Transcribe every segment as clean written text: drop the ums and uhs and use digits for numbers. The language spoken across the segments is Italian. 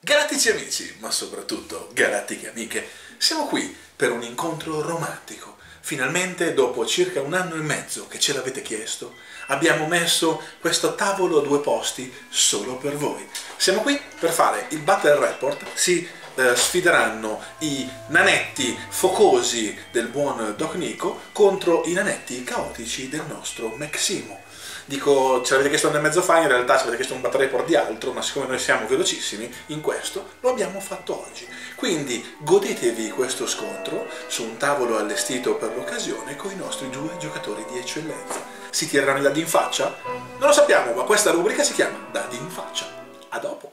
Galattici amici, ma soprattutto galattiche amiche, siamo qui per un incontro romantico. Finalmente, dopo circa 1 anno e mezzo che ce l'avete chiesto, abbiamo messo questo tavolo a 2 posti solo per voi. Siamo qui per fare il Battle Report. Si sfideranno i nanetti focosi del buon Doc Nico contro i nanetti caotici del nostro Maximo. Dico, ce l'avete chiesto nel mezzo fa, in realtà ci avete chiesto un battle report di altro, ma siccome noi siamo velocissimi, in questo lo abbiamo fatto oggi. Quindi godetevi questo scontro su un tavolo allestito per l'occasione con i nostri 2 giocatori di eccellenza. Si tireranno i dadi in faccia? Non lo sappiamo, ma questa rubrica si chiama Dadi in faccia. A dopo!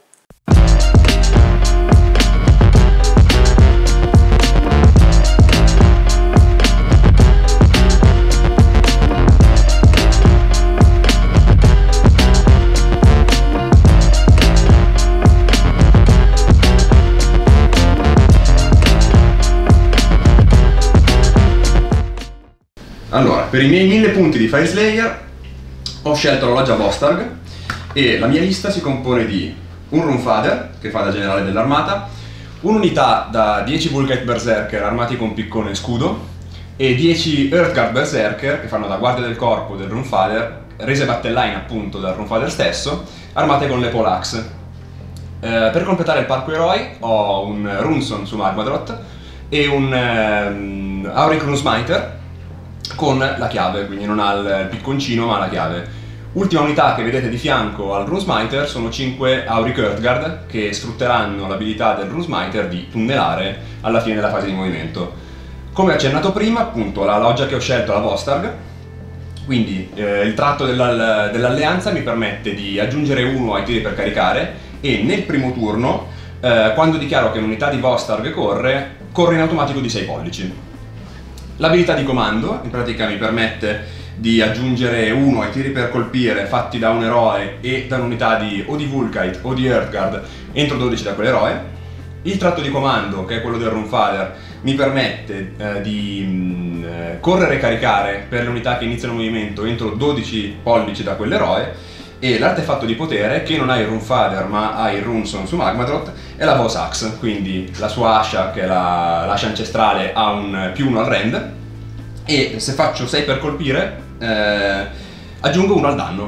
Allora, per i miei 1000 punti di Fire Slayer ho scelto la loggia Vostarg e la mia lista si compone di un Runfather, che fa da generale dell'armata, un'unità da 10 Vulkite Berserker armati con piccone e scudo e 10 Earthguard Berserker, che fanno da guardia del corpo del Runfather, rese battleline appunto dal Runfather stesso, armate con le Poleaxe. Per completare il parco eroi ho un Runson su Magmadroth e un Auric Runesmiter con la chiave, quindi non ha il picconcino ma la chiave. Ultima unità che vedete di fianco al Runesmiter sono 5 Auric Earthguard che sfrutteranno l'abilità del Runesmiter di tunnelare alla fine della fase di movimento. Come accennato prima, appunto, la loggia che ho scelto è la Vostarg, quindi il tratto dell'alleanza mi permette di aggiungere 1 ai tiri per caricare e nel primo turno, quando dichiaro che un'unità di Vostarg corre in automatico di 6 pollici. L'abilità di comando in pratica mi permette di aggiungere 1 ai tiri per colpire fatti da un eroe e da un'unità o di Vulkite o di Earthguard entro 12 da quell'eroe. Il tratto di comando, che è quello del Runfather, mi permette di correre e caricare per le unità che iniziano il movimento entro 12 pollici da quell'eroe. E l'artefatto di potere, che non ha il Runfather ma ha il Runson su Magmadroth, è la Boss Axe, quindi la sua ascia, che è l'ascia ancestrale, ha un +1 al rend e se faccio 6 per colpire aggiungo 1 al danno.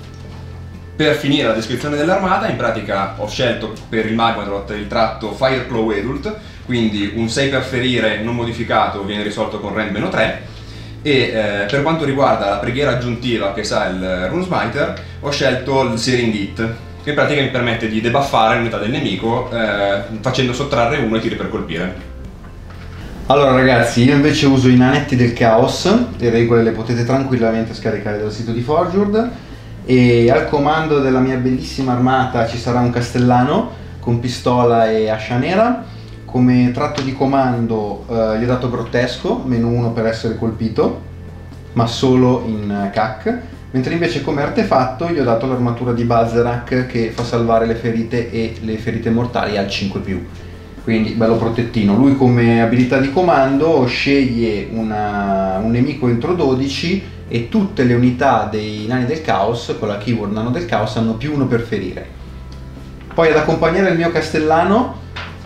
Per finire la descrizione dell'armata, in pratica ho scelto per il Magmadroth il tratto Fireclaw Adult, quindi un 6 per ferire non modificato viene risolto con rend -3. E per quanto riguarda la preghiera aggiuntiva che sa il Runesmiter, ho scelto il Searing Hit, che in pratica mi permette di debuffare l'unità del nemico facendo sottrarre 1 ai tiri per colpire. Allora ragazzi, io invece uso i nanetti del caos, le regole le potete tranquillamente scaricare dal sito di Forged e al comando della mia bellissima armata ci sarà un castellano con pistola e ascia nera. Come tratto di comando gli ho dato grottesco, -1 per essere colpito, ma solo in CAC, mentre invece come artefatto gli ho dato l'armatura di Balzarak che fa salvare le ferite e le ferite mortali al 5+, quindi bello protettino. Lui come abilità di comando sceglie un nemico entro 12 e tutte le unità dei nani del caos con la keyword nano del caos hanno +1 per ferire. Poi ad accompagnare il mio castellano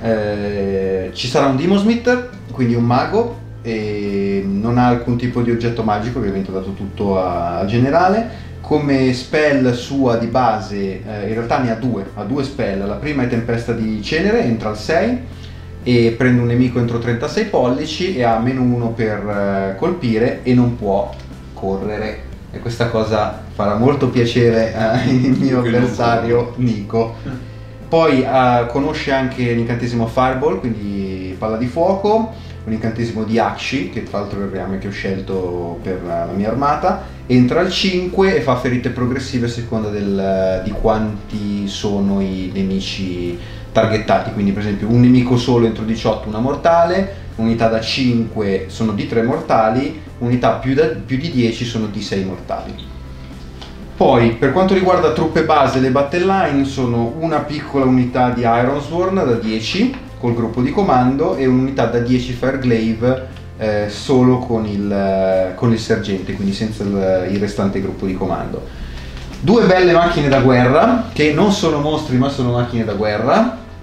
ci sarà un Demosmith, quindi un mago, e non ha alcun tipo di oggetto magico, ovviamente ho dato tutto al generale. Come spell sua di base, in realtà ne ha 2, ha 2 spell. La prima è Tempesta di Cenere, entra al 6 e prende un nemico entro 36 pollici e ha -1 per colpire e non può correre, e questa cosa farà molto piacere al mio avversario Nico. Poi conosce anche l'incantesimo Fireball, quindi palla di fuoco, un incantesimo di Akshi, che tra l'altro è il reame che ho scelto per la mia armata, entra al 5 e fa ferite progressive a seconda di quanti sono i nemici targettati, quindi per esempio un nemico solo entro 18 una mortale, unità da 5 sono di 3 mortali, unità più di 10 sono di 6 mortali. Poi per quanto riguarda truppe base, le battle line sono una piccola unità di Ironsworn da 10 col gruppo di comando e un'unità da 10 Fireglaive solo con il sergente, quindi senza il restante gruppo di comando. 2 belle macchine da guerra che non sono mostri ma sono macchine da guerra,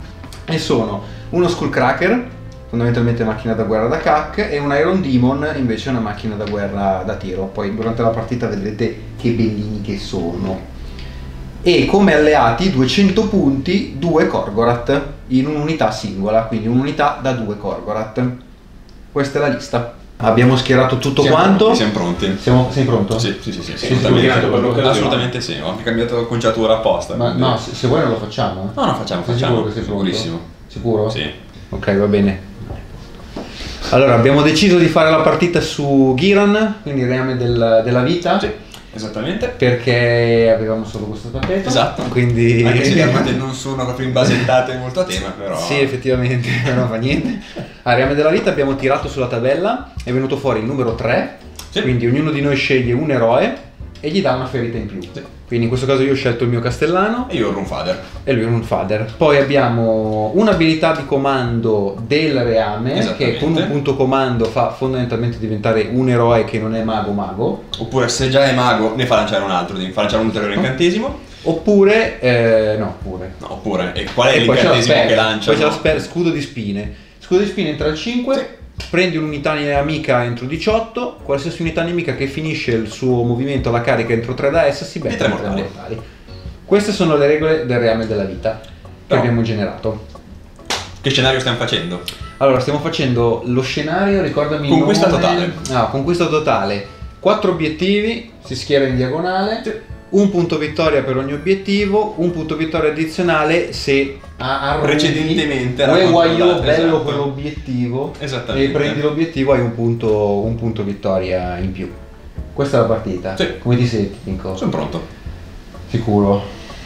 e sono uno Skullcracker, fondamentalmente macchina da guerra da CAC, e un Iron Demon, invece una macchina da guerra da tiro. Poi durante la partita vedrete che bellini che sono. E come alleati 200 punti, 2 Korgorath in un'unità singola, quindi un'unità da 2 Korgorath. Questa è la lista. Abbiamo schierato tutto quanto. Siamo pronti. Sei pronto? Sì, assolutamente sì. Ho anche cambiato conciatura apposta. Ma quindi... no, se vuoi non lo facciamo. No, facciamo. Sicurissimo. Sicuro? Sì. Ok, va bene. Allora, abbiamo deciso di fare la partita su Ghiran, quindi il reame della vita. Sì, esattamente. Perché avevamo solo questo tappeto. Esatto. Quindi... Anche se le armate non sono proprio imbasettate molto a tema, però... Sì, effettivamente, non fa niente. Al reame della vita abbiamo tirato sulla tabella, è venuto fuori il numero 3, sì. Quindi ognuno di noi sceglie un eroe e gli dà una ferita in più. Sì. Quindi in questo caso io ho scelto il mio castellano. E io il Runfader. E lui è un Fader. Poi abbiamo un'abilità di comando del reame, che con un punto comando fa fondamentalmente diventare un eroe che non è mago. Oppure se già è mago ne fa lanciare un altro, devi far lanciare un ulteriore incantesimo. Oppure, oppure, e qual è l'incantesimo che lancia? Poi c'è la scudo di spine. Scudo di spine entra al 5. Sì. Prendi un'unità nemica entro 18, qualsiasi unità nemica che finisce il suo movimento alla carica entro 3 da essa si becca 3 mortali. Queste sono le regole del reame della vita che abbiamo generato. Che scenario stiamo facendo? Allora, stiamo facendo lo scenario, ricordami il conquista nome. Totale. Conquista totale. 4 obiettivi, si schiera in diagonale. Sì. Un punto vittoria per ogni obiettivo, un punto vittoria addizionale se precedentemente io bello quell'obiettivo. Esattamente. E prendi l'obiettivo, hai un punto vittoria in più. Questa è la partita. Sì. Come ti senti, Nico? Sono pronto. Sicuro?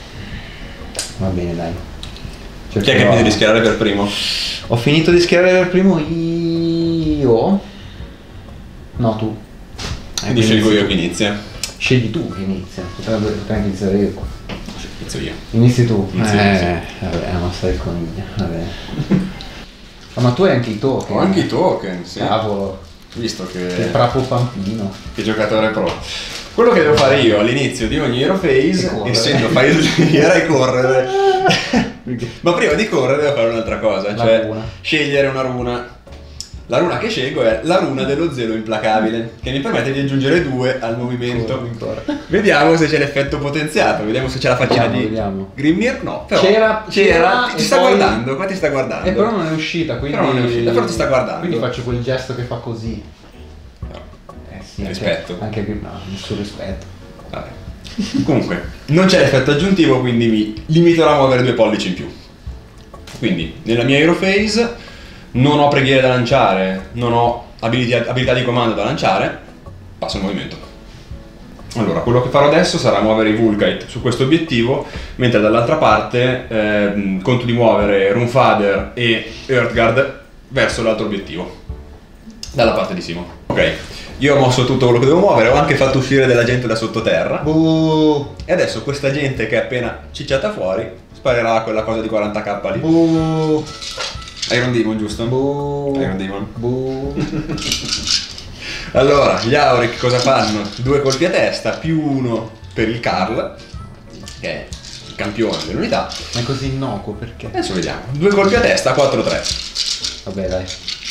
Va bene, dai. Chi è che finito di schierare per primo? Ho finito di schierare per primo io? No, tu. Quindi scelgo io che inizia. Scegli tu che inizia, potrei iniziare io. Inizio io. Inizi tu? Inizio io, sì. Vabbè, non stai il coniglio, vabbè. Ma tu hai anche i token. Ho anche i token, sì. Cavolo. Visto che prapo pampino. Che giocatore pro. Quello che devo fare io all'inizio di ogni hero phase, essendo phase e correre. Ma prima di correre devo fare un'altra cosa, cioè scegliere una runa. La runa che scelgo è la runa dello zelo implacabile, che mi permette di aggiungere 2 al movimento. Vediamo se c'è l'effetto potenziato, vediamo se c'è la faccina di Grimnir. No, però c'era ti sta guardando, qua ti sta guardando. Però non è uscita, quindi però ti sta guardando. Quindi faccio quel gesto che fa così. Sì, rispetto. Anche nessun rispetto. Vabbè. Comunque, non c'è l'effetto aggiuntivo, quindi mi limiterò a muovere 2 pollici in più. Quindi, nella mia hero phase non ho preghiere da lanciare, non ho abilità di comando da lanciare, passo il movimento. Allora, quello che farò adesso sarà muovere i Vulkite su questo obiettivo, mentre dall'altra parte conto di muovere Runfader e Earthguard verso l'altro obiettivo, dalla parte di Simo. Ok, io ho mosso tutto quello che devo muovere, ho anche fatto uscire della gente da sottoterra. E adesso questa gente che è appena cicciata fuori sparerà quella cosa di 40k lì. Iron Demon, giusto? Iron Demon. Allora, gli Auric cosa fanno? 2 colpi a testa, più 1 per il Carl, che è il campione dell'unità. Ma è così innocuo perché? Adesso vediamo. 2 colpi a testa, 4-3. Vabbè, dai.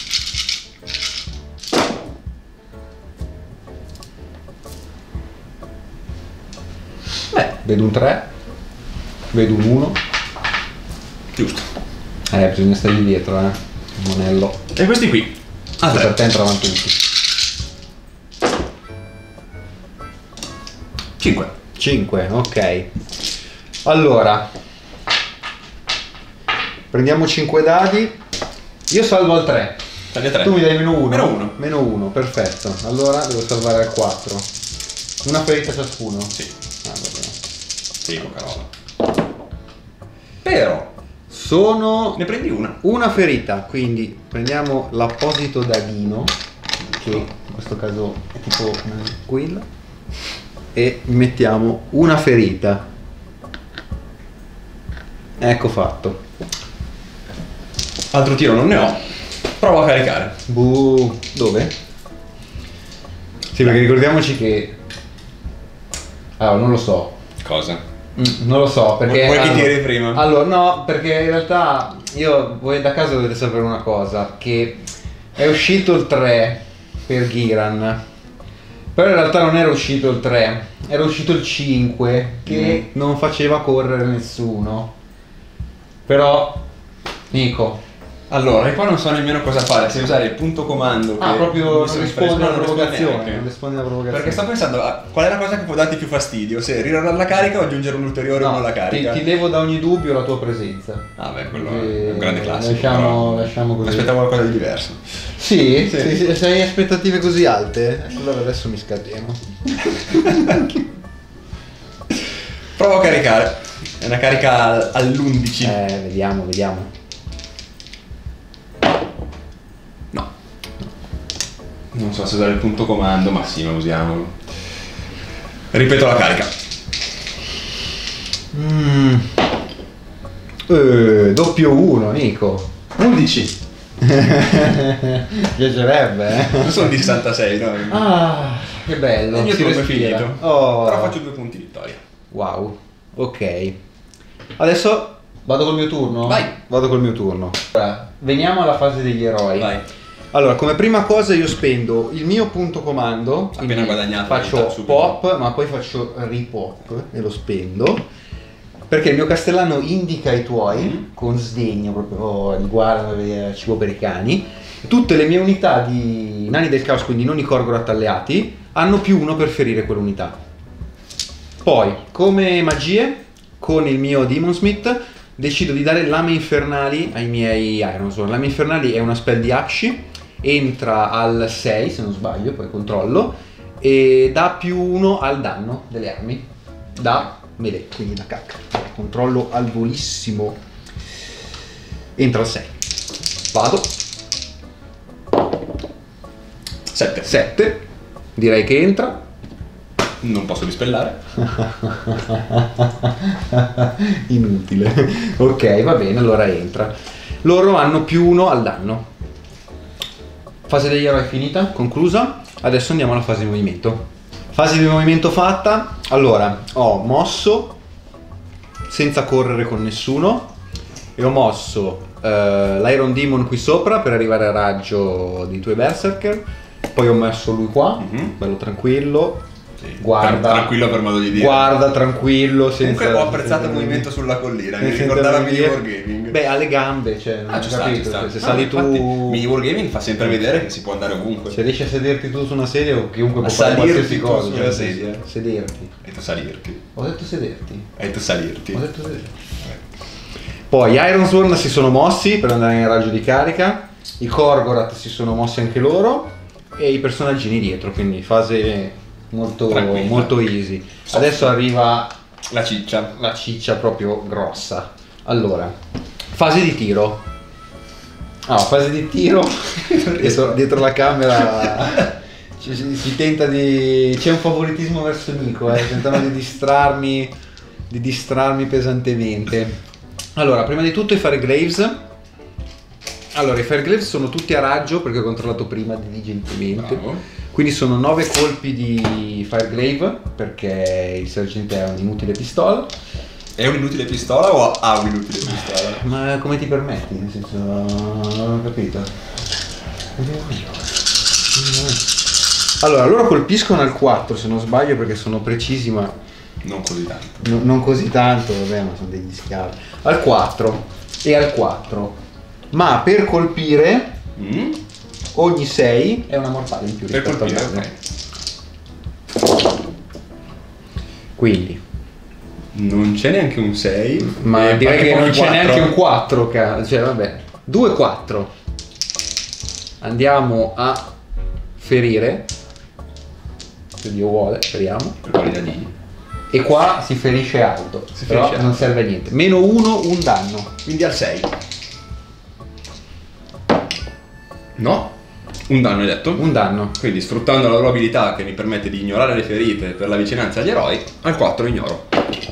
Vedo un 3. Vedo un 1. Giusto. Bisogna stargli dietro, il monello. E questi qui? Per te entravano tutti. 5, ok. Allora, prendiamo 5 dadi. Io salvo al 3. Tu mi dai meno 1. Meno 1, perfetto. Allora devo salvare al 4. Una ferita ciascuno. Sì. Vabbè. Sì, poca roba. Però ne prendi una ferita, quindi prendiamo l'apposito dadino, che in questo caso è tipo una quilla, e mettiamo una ferita. Ecco fatto. Altro tiro non ne ho. Provo a caricare. Dove? Sì, perché ricordiamoci che non lo so. Cosa? Non lo so, perché... Vuoi che tiri prima? Allora, no, perché in realtà voi da casa dovete sapere una cosa, che è uscito il 3 per Ghiran, però in realtà non era uscito il 3, era uscito il 5 che non faceva correre nessuno. Però, Nico... Allora, e qua non so nemmeno cosa fare, se usare il punto comando che proprio mi risponde alla non risponde provocazione, neanche. non risponde alla provocazione. Perché sto pensando a qual è la cosa che può darti più fastidio, se rirarare la carica o aggiungere un ulteriore uno alla carica. Ti levo da ogni dubbio la tua presenza. Ah beh, quello è un grande classico. Lasciamo così. Aspettavo qualcosa di diverso. Sì? Sì. Se hai aspettative così alte, allora adesso mi scateno. Provo a caricare. È una carica all'11. Vediamo. No. Non so se usare il punto comando, ma sì, ma usiamolo. Ripeto la carica. Doppio 1, Nico. 11. Piacerebbe, Non sono di 66, no? Ah, che bello. Il mio si turno è respira. finito. Oh. Però faccio 2 punti vittoria. Wow, ok. Adesso vado col mio turno? Vai. Vado col mio turno. Ora, veniamo alla fase degli eroi. Vai. Allora, come prima cosa io spendo il mio punto comando. Appena guadagnato. Faccio subito. pop, ma poi faccio ripop e lo spendo. Perché il mio castellano indica i tuoi, con sdegno proprio, li guarda, cibo per i cani. Tutte le mie unità di nani del caos, quindi non i Korgorath alleati, hanno +1 per ferire quell'unità. Poi, come magie, con il mio Demon Smith, decido di dare lame infernali ai miei Ironsworn. Lame infernali è una spell di Akshi, entra al 6 se non sbaglio, poi controllo, e dà +1 al danno delle armi, da melee, quindi da cacca. Controllo al volissimo, entra al 6. Vado. 7. Direi che entra. Non posso dispellare. Inutile. Ok, va bene, allora entra. Loro hanno +1 al danno. Fase degli eroi finita, conclusa. Adesso andiamo alla fase di movimento. Fase di movimento fatta. Allora, ho mosso senza correre con nessuno e ho mosso l'Iron Demon qui sopra per arrivare a raggio dei tuoi Berserker. Poi ho messo lui qua, bello tranquillo. Sì. Guarda, tranquillo per modo di dire. Guarda, tranquillo, senza... Comunque ho apprezzato il movimento sulla collina, mi ricordava Mini Wargaming. Beh, alle gambe, cioè, non ho capito, ci sta. se sali tu... Mini Wargaming fa sempre vedere che si può andare ovunque. Se riesci a sederti tu su una sedia o chiunque può salirti fare qualsiasi tu cosa. su una sedia. Sederti. E tu salirti. Ho detto sederti. E tu salirti. Ho detto sederti. Poi gli Ironsworn si sono mossi per andare in raggio di carica, i Korgorath si sono mossi anche loro e i personaggini dietro, quindi fase molto easy. Adesso arriva la ciccia proprio grossa. Allora, fase di tiro. Fase di tiro. dietro la camera si tenta di... c'è un favoritismo verso Nico, tentano di distrarmi pesantemente. Allora, prima di tutto i Firegraves. Allora, i Firegraves sono tutti a raggio perché ho controllato prima diligentemente. Bravo. Quindi sono 9 colpi di Firegrave perché il sergente è un'inutile pistola. È un'inutile pistola o ha un'inutile pistola? Ma come ti permetti? Nel senso, non ho capito. Allora, loro colpiscono al 4 se non sbaglio perché sono precisi, ma non così tanto. Non così tanto, vabbè, ma sono degli schiavi. Al 4 e al 4. Ma per colpire ogni 6 è una mortale in più rispetto al danno. Quindi non c'è neanche un 6. ma direi che non c'è 4. neanche un 4, cioè vabbè. 2-4. Andiamo a ferire. Se Dio vuole, speriamo. Per qualità di... E qua si ferisce alto, però non serve a niente. -1, un danno. Quindi al 6. No, un danno hai detto? Un danno. Quindi sfruttando la loro abilità che mi permette di ignorare le ferite per la vicinanza agli eroi, al 4 ignoro.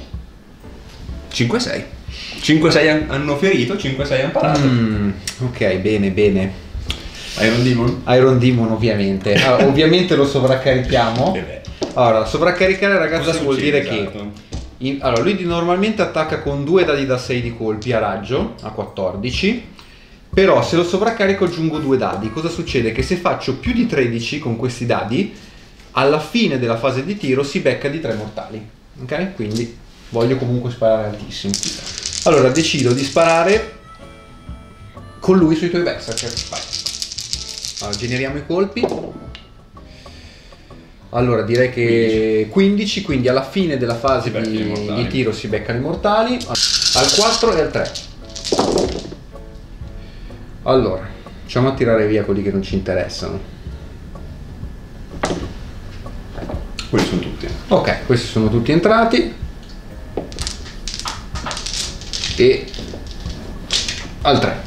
5-6. 5-6 hanno ferito, 5-6 hanno parato. Ok, bene. Iron Demon? Iron Demon ovviamente. Ovviamente lo sovraccarichiamo. Allora, sovraccaricare ragazzi vuol dire che Allora, lui normalmente attacca con 2 dadi da 6 di colpi a raggio, a 14. Però se lo sovraccarico aggiungo 2 dadi. Cosa succede? Che se faccio più di 13 con questi dadi, alla fine della fase di tiro si becca di 3 mortali. Ok? Quindi voglio comunque sparare altissimo. Allora decido di sparare con lui sui tuoi berserker. Vai. Allora, generiamo i colpi. Allora direi che 15, quindi alla fine della fase di tiro si beccano i mortali. Al 4 e al 3. Allora, facciamo a tirare via quelli che non ci interessano. Quelli sono tutti. Ok, questi sono tutti entrati. E al 3.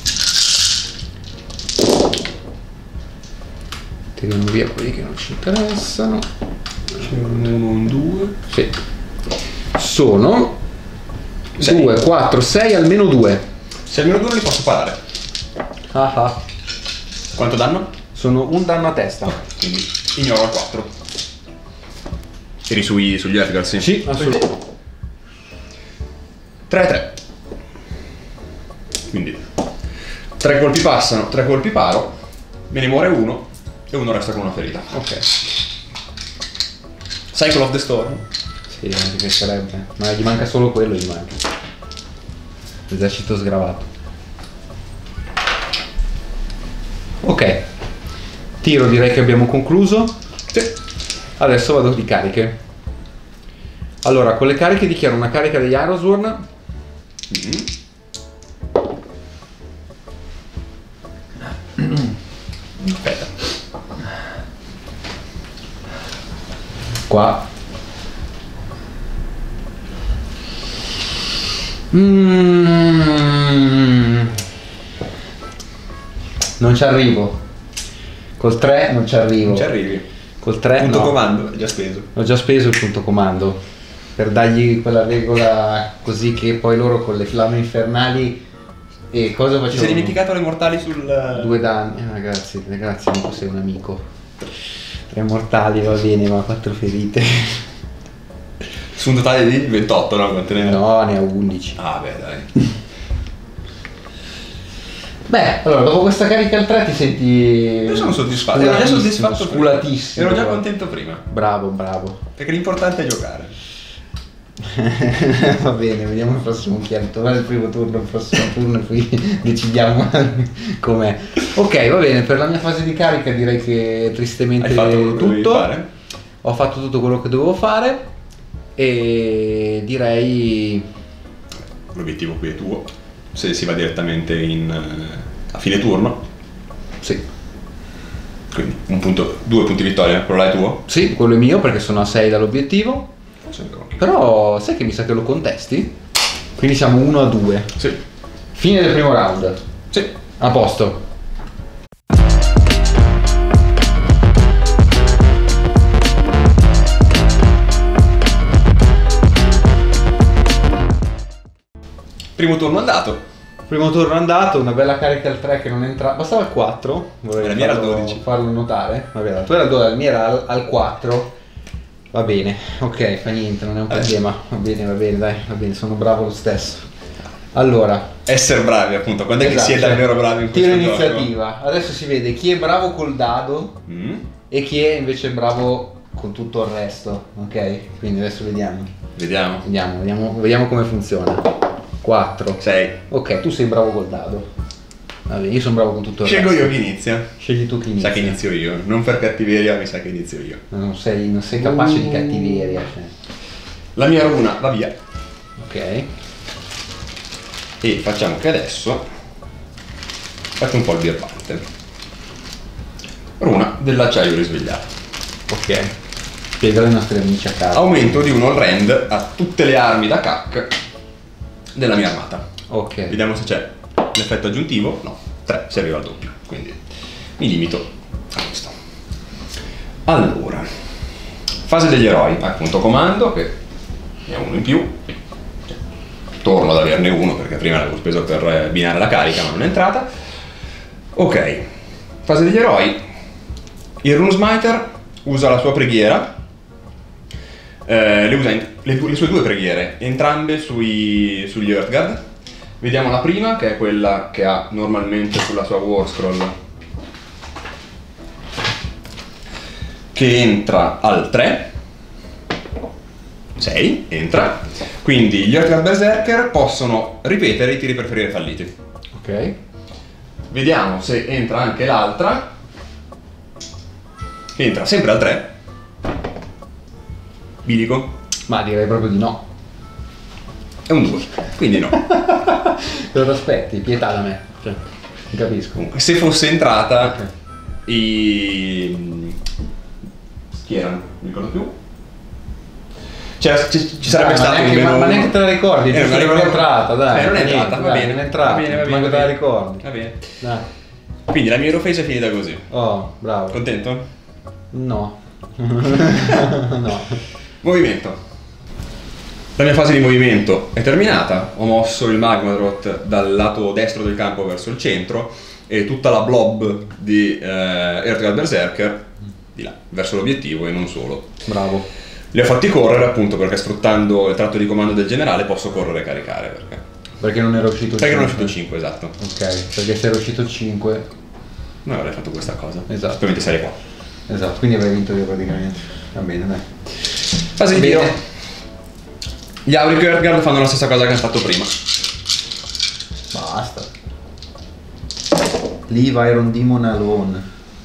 Tiriamo via quelli che non ci interessano. C'è un 1, un 2. Sì. Sono 2, 4, 6, almeno 2. Se almeno 2 non li posso parare. Ah. Quanto danno? Sono un danno a testa. Quindi ignoro al 4. Eri sugli vertical, sì? Sì, assolutamente. 3-3. Quindi 3 colpi passano, 3 colpi paro, me ne muore uno e uno resta con una ferita. Ok. Cycle of the Storm. Sì, anche che sarebbe. Ma gli manca solo quello, gli manca. Esercito sgravato. Ok. Tiro, direi che abbiamo concluso. Sì. Adesso vado di cariche. Allora, con le cariche dichiaro una carica degli Iron Aspetta. Qua. Non ci arrivo. Col 3 non ci arrivo. Non ci arrivi. Col 3 Punto no. comando, è già speso. Ho già speso il punto comando per dargli quella regola così che poi loro con le fiamme infernali e cosa facevano? Ci sei dimenticato le mortali sul... 2 danni, ragazzi, amico, sei un amico. 3 mortali va bene, ma 4 ferite. Su un totale di 28, no? Quante ne... No, ne ho 11. Ah beh, dai. Beh, allora dopo questa carica al 3 ti senti... Io sono soddisfatto, ero già soddisfatto prima. Sculatissimo. Ero già contento prima. Bravo. Perché l'importante è giocare. Va bene, vediamo il prossimo chiarito. Guarda il primo turno, il prossimo turno e poi decidiamo com'è. Ok, va bene, per la mia fase di carica direi che tristemente Hai fatto quello che dovevi tutto. fare? Ho fatto tutto quello che dovevo fare e direi... L'obiettivo qui è tuo. Se si va direttamente a fine turno. Sì. Quindi 2 punti vittoria, quello là è tuo? Sì, quello è mio perché sono a 6 dall'obiettivo. Sì. Però sai che mi sa che lo contesti? Quindi siamo 1-2. Sì. Fine del primo round. Sì. A posto. Primo turno andato. Primo turno andato, una bella carica al 3 che non entra. Bastava il 4. La mia era al 12. Farlo notare. Vabbè, la tua era al 12, la mia era al 4. Va bene, ok, fa niente, non è un problema. Va bene, dai, va bene, sono bravo lo stesso. Allora, essere bravi, appunto, quando è che si è davvero bravi in questo tiro gioco? iniziativa. Adesso si vede chi è bravo col dado e chi è invece bravo con tutto il resto, ok? Quindi adesso vediamo. Vediamo come funziona. 4 6. Ok, tu sei bravo col dado. Vabbè, io sono bravo con tutto il Scelgo resto. io chi inizia. Scegli tu chi inizia. Sa che inizio io, non per cattiveria, mi sa che inizio io. Non sei capace di cattiveria. Cioè. La mia runa va via. Ok. E facciamo che adesso faccio un po' il birbante. Runa dell'acciaio risvegliato. Ok. Spiegalo ai nostri amici a casa. Aumento di 1 all round a tutte le armi da CAC della mia armata. Ok. Vediamo se c'è l'effetto aggiuntivo. No, 3, si arriva al doppio. Quindi mi limito a questo. Allora, fase degli eroi. Punto comando, che ne ho uno in più. Torno ad averne uno perché prima l'avevo speso per binare la carica ma non è entrata. Ok, fase degli eroi. Il Rune Smiter usa la sua preghiera, le le sue due preghiere, entrambe sugli Earthguard. Vediamo la prima, che è quella che ha normalmente sulla sua War Scroll, che entra al 3. 6, entra. Quindi gli Earthguard Berserker possono ripetere i tiri per ferire falliti. Ok. Vediamo se entra anche l'altra, che entra sempre al 3. Bilico. Ma direi proprio di no. È un 2, quindi no. Cosa aspetti? Pietà da me. Cioè, non capisco. Comunque, se fosse entrata, Ok. chi erano? Non mi ricordo più. Cioè, ci sarebbe stato ma neanche te la ricordi, giusto che non è entrata, dai. non è niente, entrata, va dai, bene. non è entrata, Va bene, va bene, manco va te la bene. ricordi. Va bene. Dai. Quindi la mia Euroface è finita così. Oh, bravo. Contento? No. No. Movimento. La mia fase di movimento è terminata. Ho mosso il Magmadrot dal lato destro del campo verso il centro e tutta la blob di Earthguard Berserker di là, verso l'obiettivo e non solo. Bravo. Li ho fatti correre appunto perché sfruttando il tratto di comando del generale posso correre e caricare. Perché non era uscito 5. Perché non è uscito 5, esatto. Ok, perché se era uscito 5. Non avrei fatto questa cosa. Esatto. Ovviamente sarei qua. Esatto, quindi avrei vinto io praticamente. Va bene, dai. Fase di Bene. tiro. Gli Auric Earthguard fanno la stessa cosa che hanno fatto prima. Basta. Leave Iron Demon alone.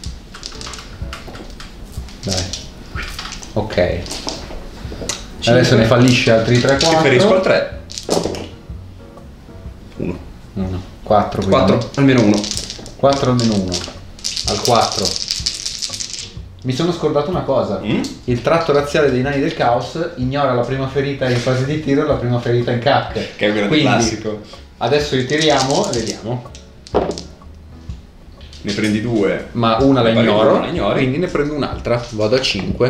Dai. Ok. Adesso ne fallisce altri 3 4. Preferisco al 3. 1. 1. 4. 4, almeno 1. 4 almeno 1. Al 4. Mi sono scordato una cosa. Il tratto razziale dei nani del caos ignora la prima ferita in fase di tiro e la prima ferita in CAC. Che è un grande Quindi, classico. adesso ritiriamo e vediamo. Ne prendi 2. Ma una la Poi ignoro, una la ignori. quindi ne prendo un'altra. Vado a 5.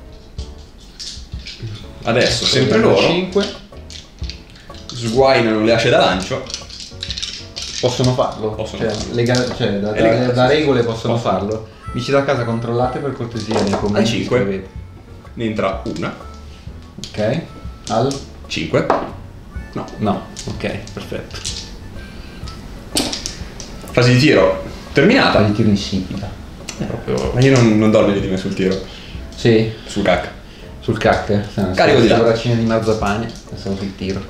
Adesso sempre loro 5. sguainano le asce da lancio. Possono farlo. Possono cioè, farlo. da È legale, da sì, regole sì. possono farlo. Amici da casa, controllate per cortesia nei commenti. Al 5. scrivete. Ne entra una. Ok. Al 5. No. no. Ok, perfetto. Fase di tiro terminata. Fai di tiro insipida. Proprio. Ma io non do meglio di me sul tiro. Sì, Sul CAC. sul cac. Carico di là. braccine di marzapane. Pensavo sul tiro.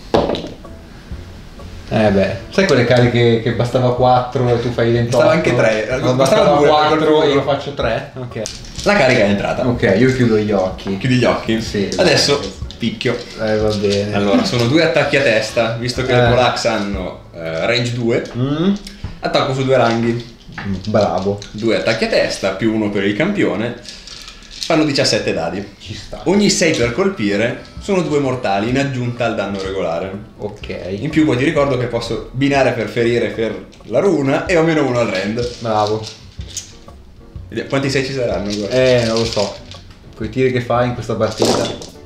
Beh, sai quelle cariche che bastava 4 e tu fai 28? Bastava anche 3, No, bastava bastava 2 per 4 quel e io numero. faccio 3? Ok. La carica è entrata. Ok, io chiudo gli occhi. Chiudi gli occhi. Sì. Adesso picchio. Va bene. Allora, sono 2 attacchi a testa, visto che le Polax hanno range 2. Attacco su 2 ranghi. Bravo. 2 attacchi a testa più 1 per il campione. Fanno 17 dadi. Ci sta. Ogni 6 per colpire sono 2 mortali in aggiunta al danno regolare. Ok. In più poi ti ricordo che posso binare per ferire per la runa e ho meno 1 al rend. Bravo. Vediamo quanti 6 ci saranno. Guarda. Non lo so. Coi tiri che fai in questa partita.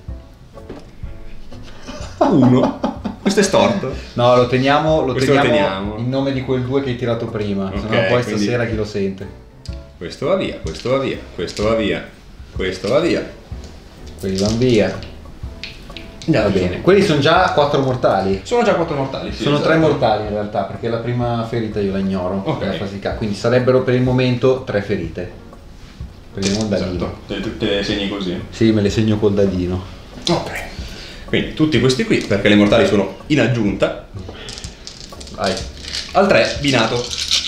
1. Questo è storto. No, lo teniamo Questo lo teniamo. in nome di quel 2 che hai tirato prima. Ok, Sennò poi quindi- stasera chi lo sente. Questo va via, questo va via, questo va via, questo va via. Quelli vanno via. Va bene. Quelli sono già 4 mortali. Sono già 4 mortali. Sì, Sono esatto. 3 mortali in realtà, perché la prima ferita io la ignoro. Ok. nella fase K, quindi sarebbero per il momento 3 ferite. Prendiamo il dadino. Esatto. Te le segni così. Sì, me le segno col dadino. Ok. Quindi tutti questi qui, perché le mortali sono in aggiunta. Vai. Al 3 binato.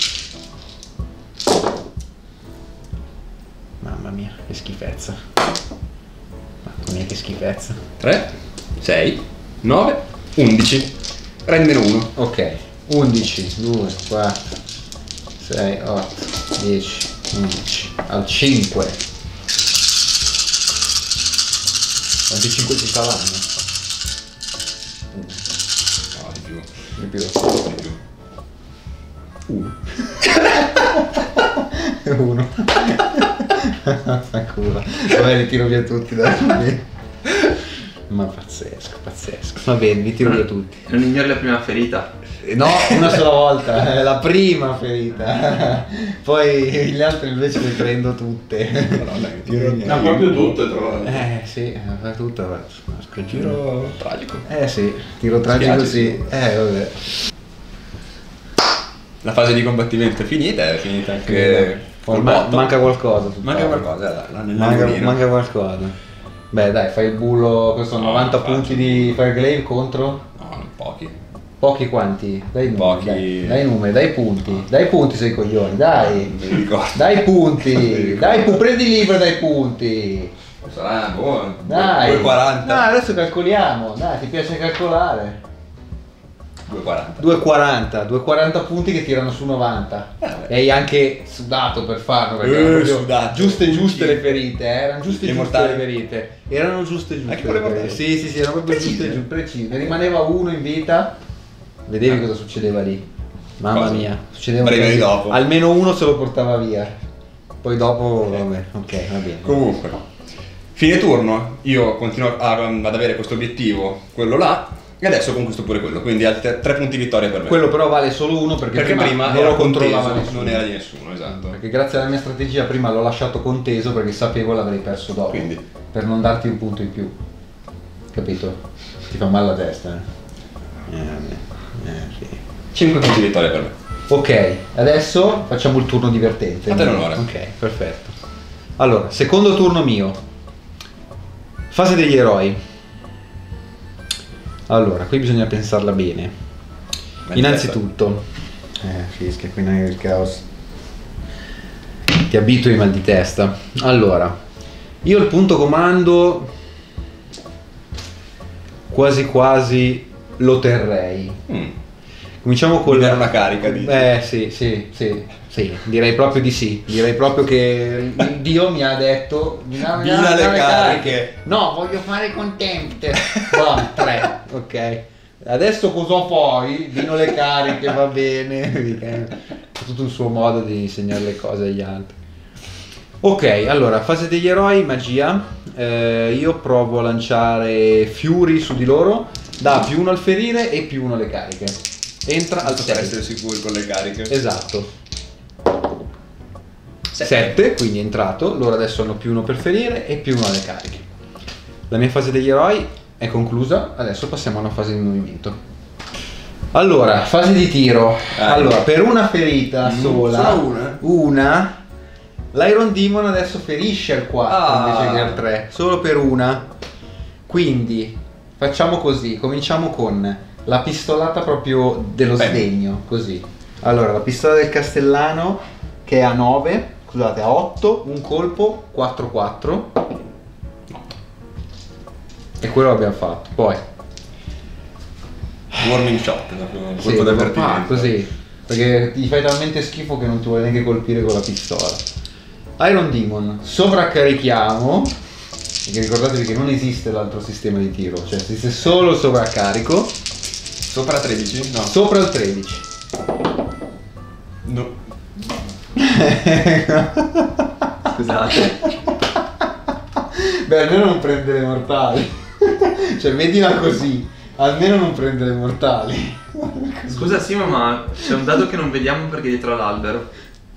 Mamma mia, che schifezza. Mamma mia, che schifezza. 3, 6, 9, 11. Rend meno 1. Ok. 11, 2, 4, 6, 8, 10, 11. Al 5. Quanti 5 ci saranno? No, di più. Di più. Di più. 1. 1. Ancora. Vabbè, li tiro via tutti, dai. Ma pazzesco, pazzesco. Va bene, li tiro via tutti. Non ignori la prima ferita. No, una sola volta, la prima ferita. Poi gli altri invece le prendo tutte. No, proprio tutte, tra l'altro. Sì, fa tutto. Giro tragico. Sì, tiro tragico Spiace, sì. Vabbè. La fase di combattimento è finita anche col botto. Manca qualcosa. Manca qualcosa, Manca qualcosa. Beh dai, fai il bullo, questo sono 90 punti di Fireglaive contro? No, pochi. Pochi quanti? Dai numeri, Pochi. dai numeri, dai punti. Dai punti sei coglioni, dai. Non mi ricordo. Dai punti. Prendi il libro e dai punti. Sarà buono. Dai. 2,40. No, adesso calcoliamo. Dai, ti piace calcolare? 2,40. 2,40 punti che tirano su 90. E hai anche sudato per farlo, perché erano proprio sudato. giuste le ferite, erano giuste le mortali. ferite. Erano giuste Anche le quelle mortali? ferite. Sì, erano proprio Precise. precise. Ne rimaneva uno in vita. Vedevi cosa succedeva lì? Mamma Cosa? mia, succedeva Arrivavi così. dopo. Almeno uno se lo portava via. Poi dopo, vabbè, ok, va bene. Comunque, fine turno, io continuo ad avere questo obiettivo, quello là, e adesso conquisto pure quello, quindi 3 punti vittoria per me. Quello però vale solo uno perché prima era lo controllava conteso, nessuno. non era di nessuno, esatto. Perché grazie alla mia strategia prima l'ho lasciato conteso perché sapevo l'avrei perso dopo. Quindi. Per non darti un punto in più. Capito? Ti fa male la testa, sì. 5 punti vittoria per me. Ok, adesso facciamo il turno divertente. A te l'onore. Ok, perfetto. Allora, secondo turno mio. Fase degli eroi. Allora, qui bisogna pensarla bene. Innanzitutto, fischia qui nel caos. Ti abitui ai mal di testa. Allora, io il punto comando quasi quasi lo terrei. Cominciamo con dare una carica di... sì, direi proprio di sì. Direi proprio che Dio mi ha detto Vina le cariche. No, voglio fare contempt. Va, 3, ok. Adesso cosa fai? Vino le cariche, va bene. Ha tutto il suo modo di insegnare le cose agli altri. Ok, allora, fase degli eroi, magia. Io provo a lanciare Fury su di loro. Da +1 al ferire e +1 alle cariche. Entra al Per 6. essere sicuri con le cariche. Esatto. 7, quindi è entrato. Loro adesso hanno +1 per ferire e +1 alle cariche. La mia fase degli eroi è conclusa. Adesso passiamo a una fase di movimento. Allora, fase di tiro. Allora, per una ferita sola, solo una? l'Iron Demon adesso ferisce al 4 invece che al 3, solo per una. Quindi facciamo così, cominciamo con la pistolata proprio dello sdegno, così. Allora, la pistola del Castellano che è a 9, scusate, a 8, un colpo, 4-4. E quello l'abbiamo fatto. Poi Warming shot, un colpo da avvertimento. così, perché ti fai talmente schifo che non ti vuoi neanche colpire con la pistola. Iron Demon, sovraccarichiamo, perché ricordatevi che non esiste l'altro sistema di tiro, cioè esiste solo il sovraccarico. Sopra 13? No. Sopra il 13. No. Scusate. Beh, almeno non prende le mortali. Cioè, mettila così. Almeno non prende le mortali. Scusa Simo, ma c'è un dado che non vediamo perché è dietro l'albero.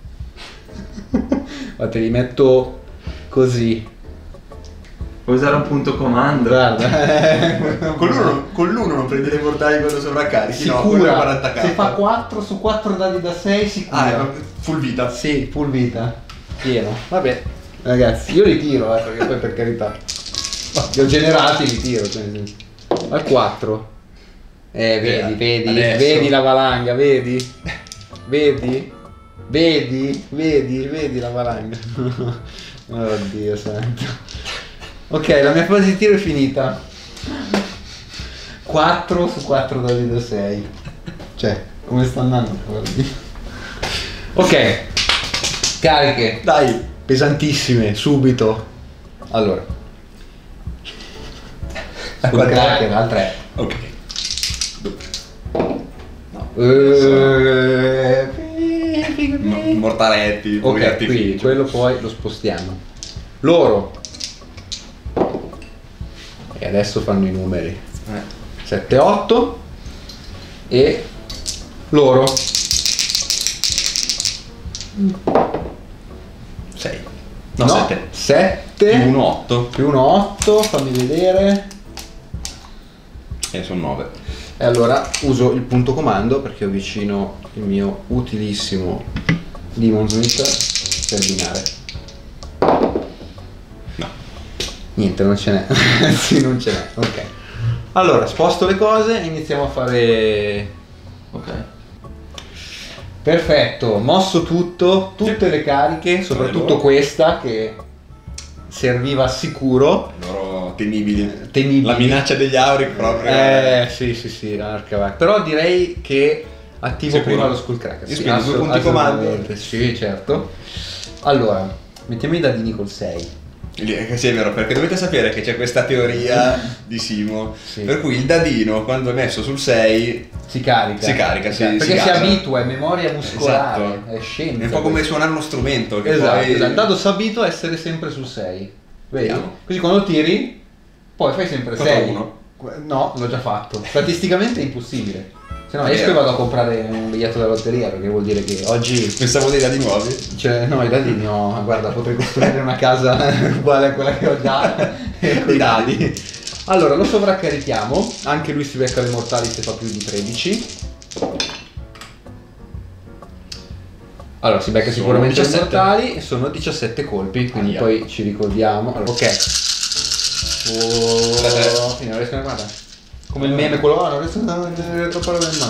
Ma te li metto così. Puoi usare un punto comando. Guarda. Con l'uno non prende le mortali quando sovraccarichi. No, quello è Sicura. 40k. Se fa 4 su 4 dadi da 6 sicura. Full vita. Sì, full vita. Pieno. Vabbè. Ragazzi, io li tiro, perché poi per carità. Li ho generati, li tiro. Cioè, al 4. Vedi adesso. la valanga, vedi la valanga. Oddio santo. Ok, la mia fase di tiro è finita. 4 su 4 dadi da 6. Cioè, come sta andando? Guardi. Ok. Cariche. Dai. Pesantissime, subito. Allora. A Sul quant'è? cracker al 3. Ok. Mortaletti, fuochi Ok, quindi artificio. quello poi lo spostiamo. Loro. E adesso fanno i numeri. 7, 8 e Loro. 6. No, 7. 7. Più 1, 8. Più 1, 8. Fammi vedere. E sono 9. E allora uso il punto comando perché ho vicino il mio utilissimo Demon Smith per binare. No. Niente, non ce n'è. Sì, non ce n'è. Ok. Allora, sposto le cose e iniziamo a fare... Ok. Perfetto, mosso tutto, tutte le cariche, soprattutto loro. questa che serviva sicuro. Loro temibili. Temibili. La minaccia degli Auric proprio. Sì, però direi che attivo Sicuro? prima lo Skullcracker. Io spendo 2 punti comando. assolutamente. Sì, certo. Allora, mettiamo i dadini col 6. Sì, è vero, perché dovete sapere che c'è questa teoria di Simo, Sì. per cui il dadino quando è messo sul 6 Si carica. Si si perché si gasa. abitua, è memoria muscolare, Esatto. è scienza. è un po' come questo. suonare uno strumento che Esatto, poi... esatto. Il dado si abitua a essere sempre sul 6. Vedi? Vediamo. Così quando tiri, poi fai sempre Contro 6. uno. No, l'ho già fatto. Statisticamente è impossibile. Se no È esco e vero. vado a comprare un biglietto della lotteria, perché vuol dire che oggi... Pensavo dei dadi nuovi. Cioè, no, i dadi no, guarda, potrei costruire una casa uguale a quella che ho già con i dadi. Allora, lo sovraccarichiamo, anche lui si becca le mortali se fa più di 13. Allora, si becca Sono sicuramente 17. le mortali e sono 17 colpi, quindi Aia. poi ci ricordiamo. Allora, ok. Oh, quindi non riesco a guardare. Come il meme quello là, non riesco a vedere troppo roba in mano.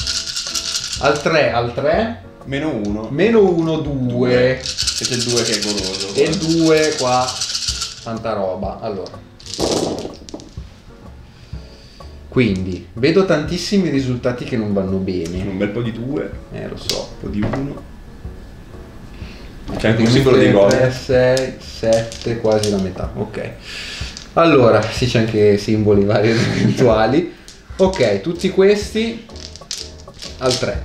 Al 3. Meno 1. Meno 1, 2. E c'è il 2 che è goloso. E il 2 qua, tanta roba. Allora, quindi vedo tantissimi risultati che non vanno bene. Un bel po' di 2, Lo so. un po' di 1. C'è anche un simbolo di 3, gol. 6, 7, quasi la metà. Ok. Allora, sì, c'è anche simboli vari ed eventuali. Ok, tutti questi al 3.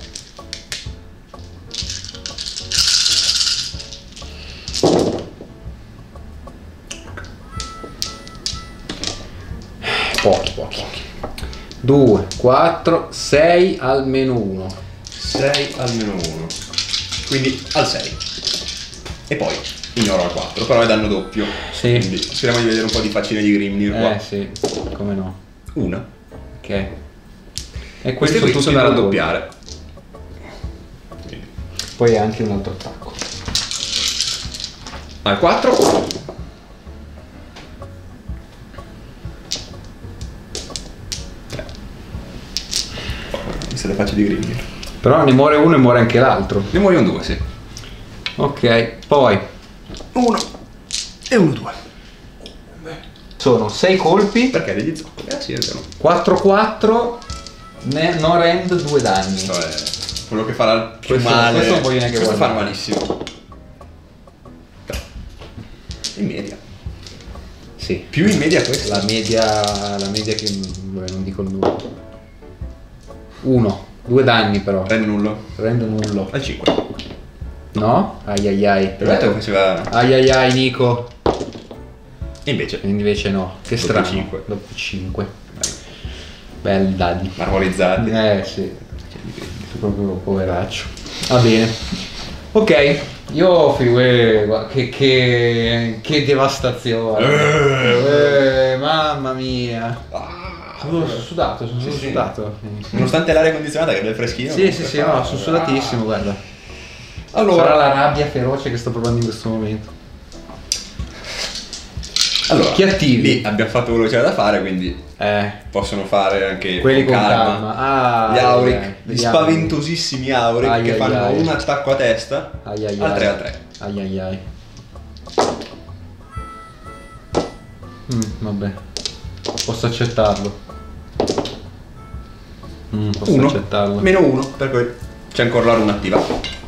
Pochi. 2, 4, 6 al meno 1. 6 al meno 1. Quindi al 6. E poi ignoro al 4, però è danno doppio. Sì. Quindi speriamo di vedere un po' di faccine di Grimnir qua. Sì, come no. Una. Ok. E Questi questi qui sono da due raddoppiare. colpi. Poi anche un altro attacco. Al 4. Queste le facce di Grimnir. Però ne muore uno e muore anche l'altro. Ne muoiono 2, sì. Ok, poi 1 e 1, 2. sono 6 colpi, Perché degli zoccoli? Sì, è vero. 4-4, no rend 2 danni. Questo è quello che farà più Questo- male. questo non voglio neanche Questo fa guardare. malissimo. In media. Sì. Più in media questo. La media che... vabbè, non dico il numero. 1, 2 danni però. Rende nullo. Rend nullo. Al 5. No? Ai ai ai. Ho detto che faceva... Ai ai ai Nico. E invece. Invece no. Che Dopo strano. 5. Dopo 5. Belli dadi. Marmorizzati. Sì. Sei proprio poveraccio. Va bene. Ok. Io che devastazione. Mamma mia. Sono sudato, sono Sì, sì. sudato. Nonostante l'aria condizionata che è bel freschino. Sì, no, sono sudatissimo, guarda. Allora, Sarà la rabbia feroce che sto provando in questo momento. Chi attivi? Lì abbiamo fatto quello che c'era da fare, quindi possono fare anche Quelli con calma. Ah, gli Auric, gli vediamo. spaventosissimi Auric Ai, che ai, fanno ai. un attacco a testa Ai ai al ai. 3 al 3. Ai ai ai. Vabbè. Posso accettarlo. Posso 1 accettarlo. meno 1, per cui c'è ancora la runa attiva.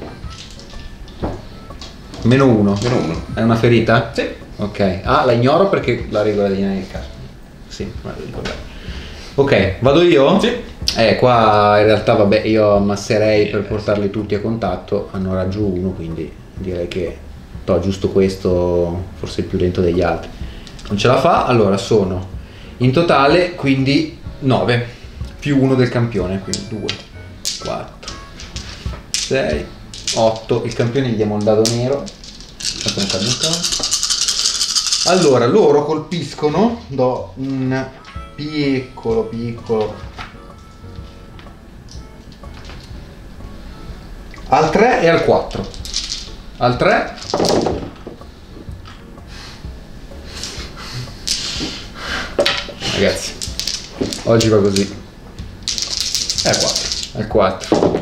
Meno 1. Meno 1. È una ferita? Sì. Ok. Ah, la ignoro perché la regola di nel caso. Sì, ma devo ricordare. Ok, vado io? Sì. Qua in realtà vabbè, io ammasserei per portarli tutti a contatto. Hanno raggio 1, quindi direi che giusto questo, forse il più lento degli altri. Non ce la fa, allora sono in totale quindi 9 più 1 del campione, quindi 2, 4, 6, 8. Il campione gli diamo un dado nero. Aspetta, non cade un cavolo. Allora, loro colpiscono, do un piccolo al 3 e al 4. Al 3 ragazzi, oggi va così. È 4. Al 4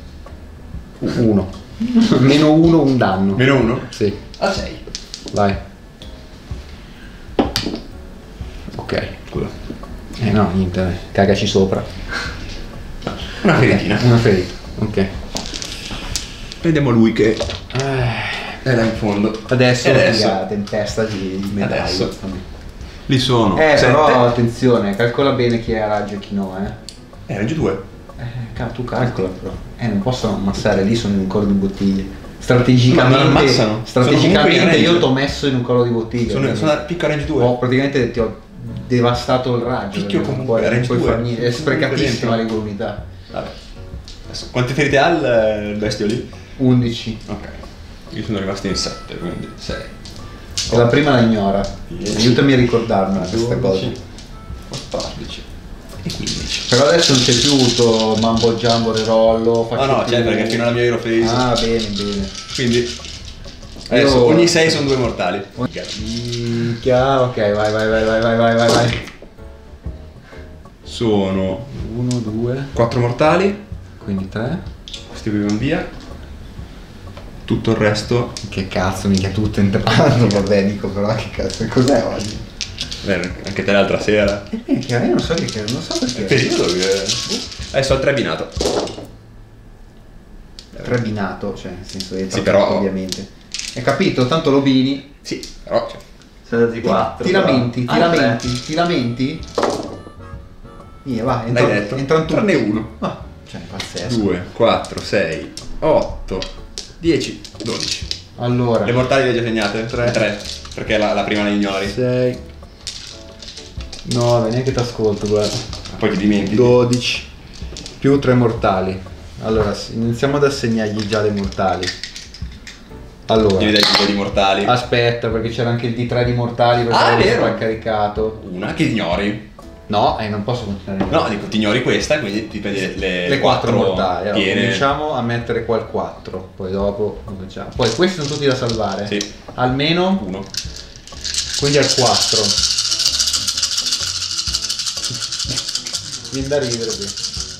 1 meno 1 un danno. Meno 1? Sì. A 6. Vai. Ok. Scusa. No, niente, cagaci sopra. Una feritina. Una ferita. Ok. Vediamo lui che è là in fondo. Adesso, Adesso. la tempesta di metallo. Adesso. Lì sono. Però attenzione, calcola bene chi è a raggio e chi no, Range 2. Tu calcola però. Non possono ammassare, lì sono in un collo di bottiglie. Ma non ammassano. Sono Strategicamente comunque in io range. ti ho messo in un collo di bottiglie. Sono a picco range 2. Praticamente ti ho devastato il raggio. Picchio perché comunque, non range puoi 2. fare niente. È Sono sprecatissima dentro. l'incolumità. Vabbè. Adesso, quante ferite ha il bestio lì? 11. Ok. Io sono rimasto in 7, quindi 6. E la prima la ignora. 10. Aiutami a ricordarmela questa cosa. 14 e 15. Però adesso non c'è più tutto mambo jumbo rerollo. No, no, più- c'è perché fino alla mia Hero Phase. Ah, bene. Quindi adesso ogni 6 sono 2 mortali. Minchia, ok, vai. Sono 1, 2, 4 mortali. quindi 3. Questi qui vanno via. Tutto il resto. Che cazzo, mica tutto entrando, vabbè, dico però che cazzo, cos'è oggi? Bene, anche te l'altra sera. Minchia, io non so perché. Periodo che. Adesso ho 3 binato. Trebinato, cioè nel senso di Sì, però- ovviamente. Hai capito? Tanto lo bini. Sì, però. Cioè, Siamo andati 4. Ti lamenti? Via, va, l'hai detto. entrano tutti. Tranne uno. Ma, cioè, pazzesco. 2, 4, 6, 8, 10, 12. Allora, Le mortali le hai già segnate? 3. Perché la prima la ignori. 6, 9, neanche ti ascolto, guarda. Poi ti dimentichi. 12 più 3 mortali. Allora, iniziamo ad assegnargli già le mortali. Allora, Io dai tipo di mortali. aspetta, perché c'era anche il D3 di mortali perché Ah, è l'avevo vero. già caricato. Una che ignori. No, non posso continuare. No, dico, ti ignori questa, quindi ti prendi le 4 mortali. Allora, piene. cominciamo a mettere qua il 4, poi dopo cominciamo. Poi questi sono tutti da salvare. Sì. Almeno, 1. quindi al 4. Viene da ridere qui.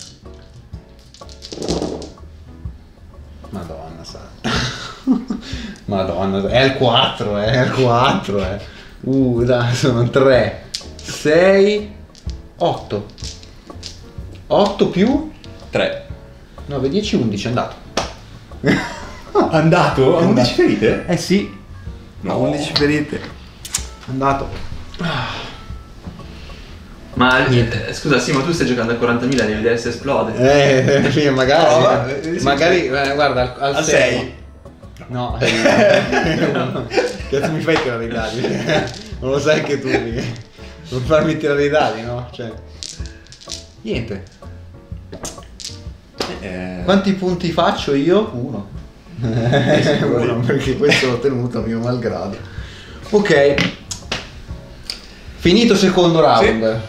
Madonna santa. Madonna, è il 4, è il 4, dai, sono 3, 6, 8. 8 più 3. 9, 10, 11, è andato. Andato? A 11 ferite? Eh sì, No. 11 ferite. È andato. Ma scusa, sì, ma tu stai giocando a 40.000, devi vedere se esplode. Sì, magari. Prova. Magari, guarda, al 6. 6. No, cazzo mi fai tirare i dadi? Non lo sai che tu non farmi tirare i dadi, no? Cioè, niente. Quanti punti faccio io? 1. Uno, perché questo l'ho tenuto a mio malgrado. Ok. Finito secondo round.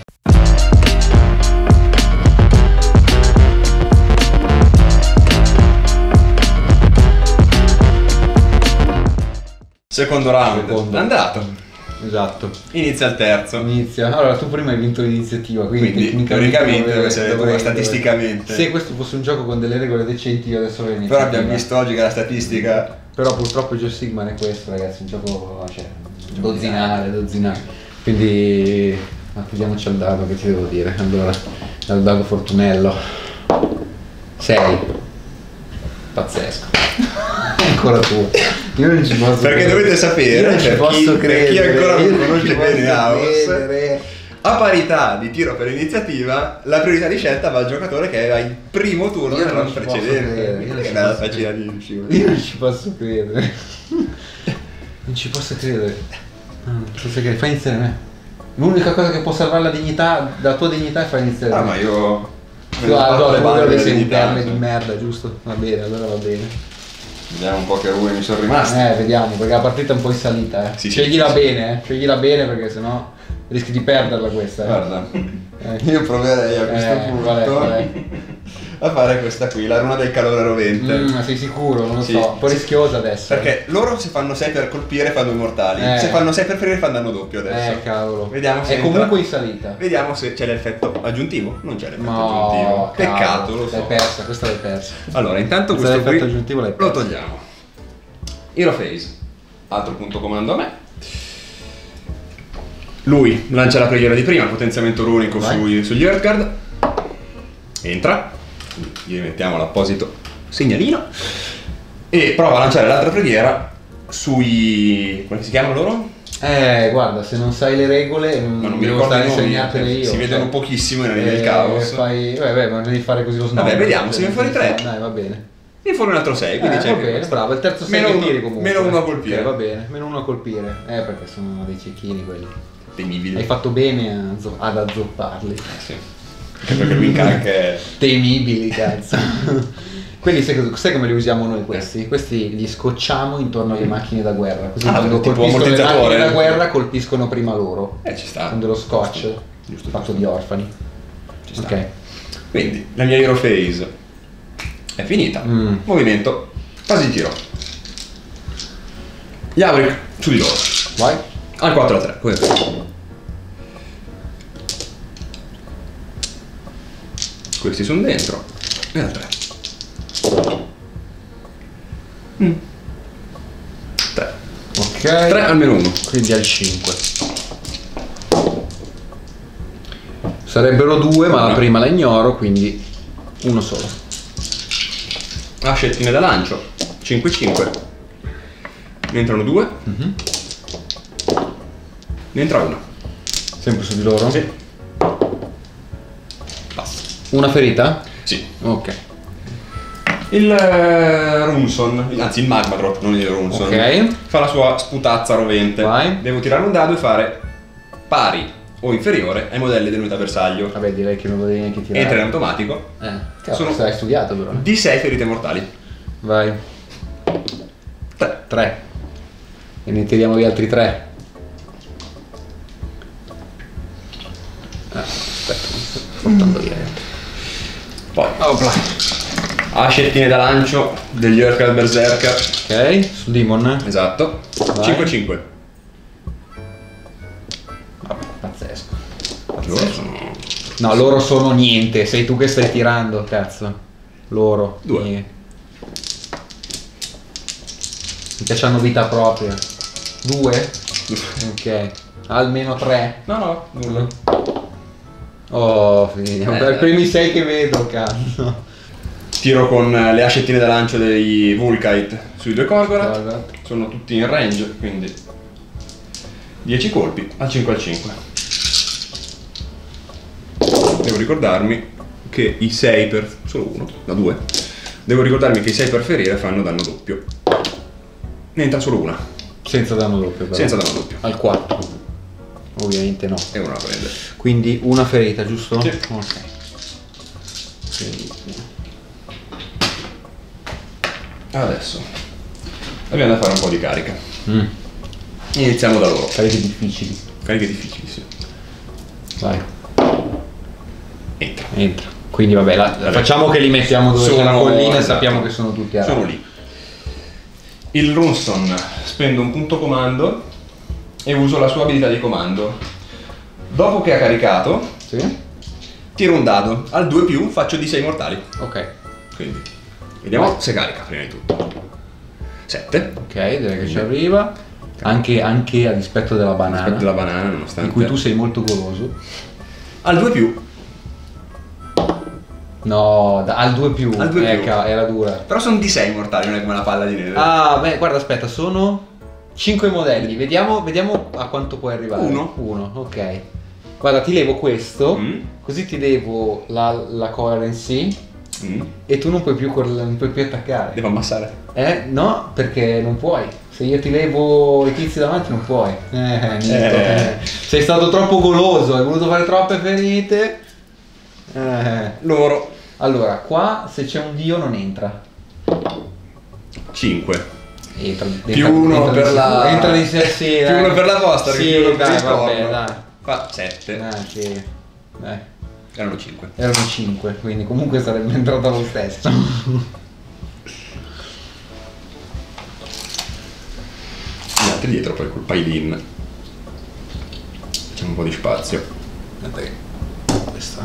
Secondo round. Secondo. Andato. Esatto. Inizia il terzo. Inizia. Allora, tu prima hai vinto l'iniziativa, quindi Quindi, teoricamente, statisticamente. Se questo fosse un gioco con delle regole decenti, io adesso avrei Però iniziativa. abbiamo visto oggi che la statistica. Però purtroppo il Joe Sigmar è questo, ragazzi, un gioco, cioè, dozzinale. Quindi attiviamoci al dado, che ti devo dire. Allora, dal dado fortunello. 6. Pazzesco. Ancora tu. Io non ci posso Perché credere. dovete sapere, Io non ci posso per credere. chi ancora Io non ci conosce posso bene House, credere. a parità di tiro per iniziativa, la priorità di scelta va al giocatore che aveva il primo turno Io nel non round ci posso precedente. credere, io non Che ci è una posso facile di uscire. Io non ci posso credere. Non ci posso credere. Non ci posso credere. Fai iniziare me. L'unica cosa che può salvare la dignità, la tua dignità, è far iniziare Ah, me. ma io Allora sei un verme di merda, giusto? Va bene, allora va bene. Vediamo un po' che ruoli mi sono rimasti. Vediamo, perché la partita è un po' in salita, Sì, sceglila sì. bene, sceglila bene perché sennò rischi di perderla questa. Guarda, io proverei a questo punto qual è? a fare questa qui, la runa del calore rovente. Sei sicuro? Non lo Sì. so, un po' rischiosa adesso. Perché loro se fanno 6 per colpire fanno immortali, se fanno 6 per ferire fanno danno doppio adesso. Cavolo. Vediamo se è entra. comunque in salita. Vediamo se c'è l'effetto aggiuntivo. Non c'è l'effetto No, aggiuntivo. Peccato, lo so. L'hai persa, questa l'hai persa. Allora, intanto Questo questo qui l'effetto aggiuntivo l'hai lo perso. togliamo. Hero Phase, altro punto comando a me. Lui lancia la preghiera di prima, potenziamento runico sugli Earthguard. Entra, gli mettiamo l'apposito segnalino e prova a lanciare l'altra preghiera sui... come si chiamano loro? Guarda, se non sai le regole Ma non mi devo ricordo stare i nomi, insegnatele io. si vedono pochissimo nei del caos. Ma devi fare così lo snob. Vabbè, vediamo, se viene fuori 3. Dai, va bene. Viene fuori un altro 6, quindi c'è va anche bene, questo. bravo, il terzo 6 Meno che uno- tiri comunque. meno uno a colpire. Va bene, meno uno a colpire. Perché sono dei cecchini quelli. Temibili. Hai fatto bene ad azzopparli. Sì. Anche perché lui anche... Temibili, cazzo. Quelli sai come li usiamo noi questi? Questi li scocciamo intorno alle macchine da guerra. Così quando tipo colpiscono le ammortizzatore. macchine da guerra colpiscono prima loro. ci sta. Con dello scotch Giusto. fatto di orfani. Ci sta. Ok. Quindi la mia Hero Phase è finita. Movimento, fase di tiro. Yavrik su di loro. Vai. Al 4-3, come prima. Questi sono dentro. E al 3. 3. Ok. 3 almeno 1. Quindi al 5. Sarebbero 2, ma la prima la ignoro, quindi uno solo. Ascettine da lancio. 5-5. Ne entrano 2. Ne entra una. Sempre su di loro? Sì. Basta. Una ferita? Sì. Ok. Il Runson, anzi il Magmadrop, non il Runson, Ok. fa la sua sputazza rovente. Vai. Devo tirare un dado e fare pari o inferiore ai modelli dell'unità bersaglio. Vabbè, direi che non lo devi neanche tirare. Entra in automatico. Sono... Hai studiato però. Di 6 ferite mortali. Vai. 3. E ne tiriamo gli altri 3. Aspetta, mi sto portando via. Poi Opla. ascettine da lancio degli Earthguard Berserker. Ok, su Demon. Esatto. Vai. 5-5. Vabbè, pazzesco. Loro sono No, loro sono niente, sei tu che stai tirando, cazzo. Loro. 2. Niente. Mica c'hanno vita propria. 2? Ok. Almeno 3. No, nulla. Oh, finito. Per i primi 6 che vedo, cazzo. Tiro con le ascettine da lancio dei Vulkite sui due Korgorat. Guarda. Sono tutti in range, quindi 10 colpi al 5 al 5. Devo ricordarmi che i 6 per... solo uno, da 2. Devo ricordarmi che i 6 per ferire fanno danno doppio. Ne entra solo una. Senza danno doppio, però. Senza danno doppio. Al 4. Ovviamente no. E una la prende. Quindi una ferita, giusto? Sì. Ok. Quindi... Adesso abbiamo da fare un po' di carica. Iniziamo da loro. Cariche difficili. Cariche difficili, sì. Vai. Entra. Quindi vabbè, facciamo che li mettiamo dove c'è la collina e esatto. sappiamo che sono tutti a Sono lì. Il Runson spende un punto comando e uso la sua abilità di comando. Dopo che ha caricato, Sì? tiro un dado. Al 2+, faccio di 6 mortali. Ok. Quindi, vediamo se carica prima di tutto. 7. Ok, direi che ci arriva. Anche a dispetto della banana. Aspetta la banana, nonostante. Di cui tu sei molto goloso. Al 2+. No, al 2+. Al 2+. Era dura. Però sono di 6 mortali, non è come una palla di neve. Ah, beh, guarda, aspetta, sono 5 modelli. Vediamo a quanto puoi arrivare. 1, ok. Guarda, ti levo questo, così ti levo la coherency e tu non puoi più attaccare. Devo ammassare. No, perché non puoi. Se io ti levo i tizi davanti non puoi. Niente. Sei stato troppo goloso, hai voluto fare troppe ferite. Loro. Allora, qua se c'è un dio non entra. 5. Entra Più uno per la... Entra di sé, sì. Più uno per la vostra, sì, più uno per dai, il vabbè, corno. dai. Fa 7. Sì. Erano 5. Erano 5, quindi comunque sarebbe entrato lo stesso. Gli altri dietro poi col pailin. Facciamo un po' di spazio. Guardate che questa.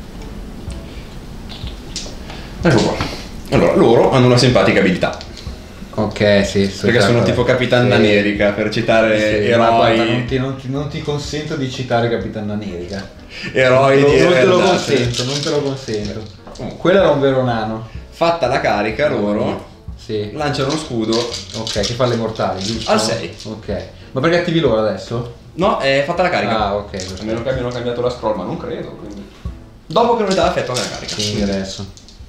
Ecco qua. Allora, loro hanno una simpatica abilità. Ok, sì. Perché sono tipo Capitan America, per citare eroi. Guarda, non ti consento di citare Capitan America. Eroi di non te lo Everdell. consento, non te lo consento. Quello era un vero nano. Fatta la carica, loro Sì. lanciano uno scudo. Ok, che fa le mortali, giusto? Al 6. Ok. Ma perché attivi loro adesso? No, è fatta la carica. Ah, ok. A meno che abbiano cambiato la scroll, ma non credo. Quindi. Dopo che non le dà effetto nella carica. Quindi adesso.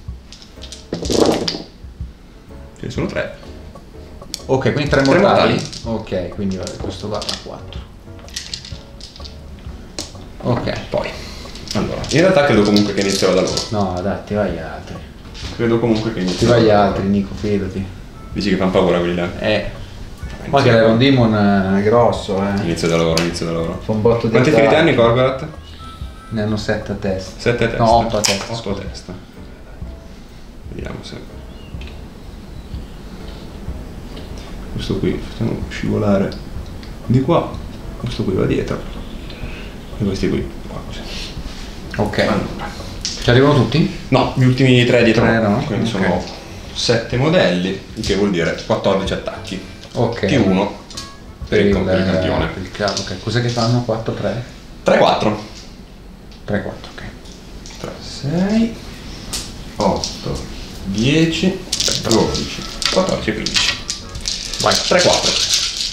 Ce ne sono 3. Ok, quindi 3 Tre mortali. mortali. Ok, quindi vabbè, questo va a 4. Ok. Poi. Allora, in realtà credo comunque che inizierò da loro. No, dai, ti vai agli altri. Credo comunque che Ti inizierò vai agli da loro. altri, Nico, fidati. Dici che fanno paura quelli là? Ma che l'Iron Demon è grosso, Inizio da loro. Fa un botto di Quanti attacchi. feriti hanno Gorgorat? Ne hanno 7 a testa. 7 a testa. No, 8 a testa. 8 a testa. Vediamo se. Questo qui facciamo scivolare di qua. Questo qui va dietro. E questi qui qua così. Ok. Allora. Ci arrivano tutti? No, gli ultimi 3 dietro. Tre, no? Quindi Ok. sono 7 modelli, il che vuol dire 14 attacchi. Ok. Più 1 per il campione. Ok, cos'è che fanno? 4, 3? 3-4. 3, 4, ok. 3, 6, 8, 10, 12, 14 e 15. Vai. 3-4.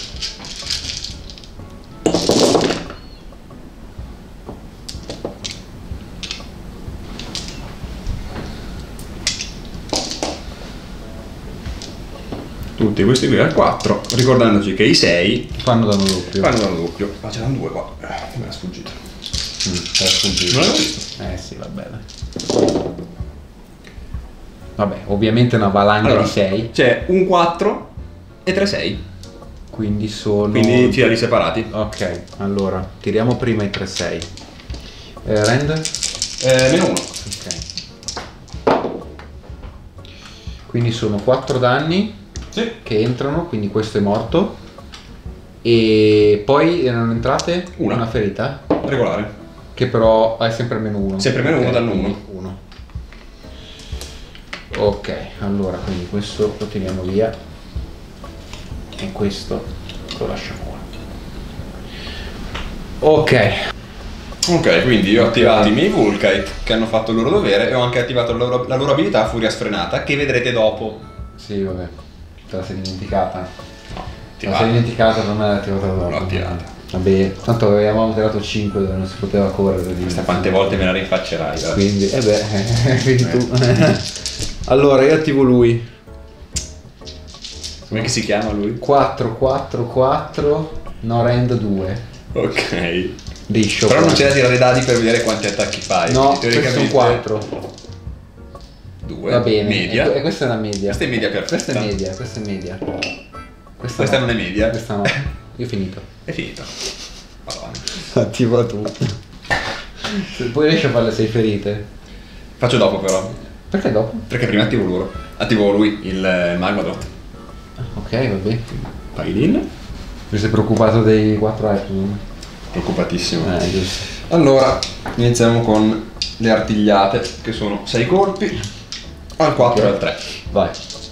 Tutti questi qui al 4, ricordandoci che i 6 Fanno danno doppio. fanno danno doppio. Ma c'erano 2 qua. Mi era sfuggito. Era sfuggito. Non l'avevo visto. Sì, va bene. Vabbè, ovviamente una valanga Allora, di 6. c'è un 4 e 3 6. Quindi sono... Quindi tirali separati. Ok, allora, tiriamo prima i 3, 6. Rend? Meno 1. Ok. Quindi sono 4 danni Sì. che entrano, quindi questo è morto. E poi erano entrate Una. ferita, Regolare. che però è sempre meno 1. Sempre meno uno, danno uno. 1. Ok, allora, quindi questo lo tiriamo via. E questo lo lasciamo qua. Ok. Ok, quindi io ho attivato i miei Vulkite che hanno fatto il loro dovere e ho anche attivato la loro abilità Furia Sfrenata che vedrete dopo. Sì, vabbè. Te la sei dimenticata. No, Te la sei dimenticata, per me l'ha attivata dopo. L'ho attivata. Vabbè, tanto avevamo tirato 5 dove non si poteva correre. Questa quante volte me la rinfaccerai? Dai. Quindi, vedi tu. Allora, io attivo lui. Come si chiama lui? 4, 4, 4, no rend 2. Ok. Liscio. Però non proprio. c'è da tirare i dadi per vedere quanti attacchi fai. No, quindi questi sono 4. 2. Va bene. Media. E questa è una media. Questa è media perfetta. Questa è media, questa è media. Questa non è media. Questa no. Io ho finito. È finita. Madonna. Attiva tu. Se poi riesci a fare le 6 ferite. Faccio dopo però. Perché dopo? Perché prima attivo loro. Attivo lui, il Magmadot. Ok, vabbè. Pailin. Mi sei preoccupato dei 4 item? Preoccupatissimo. Giusto. Allora, iniziamo con le artigliate, che sono 6 colpi, al 4 e al 3. Vai.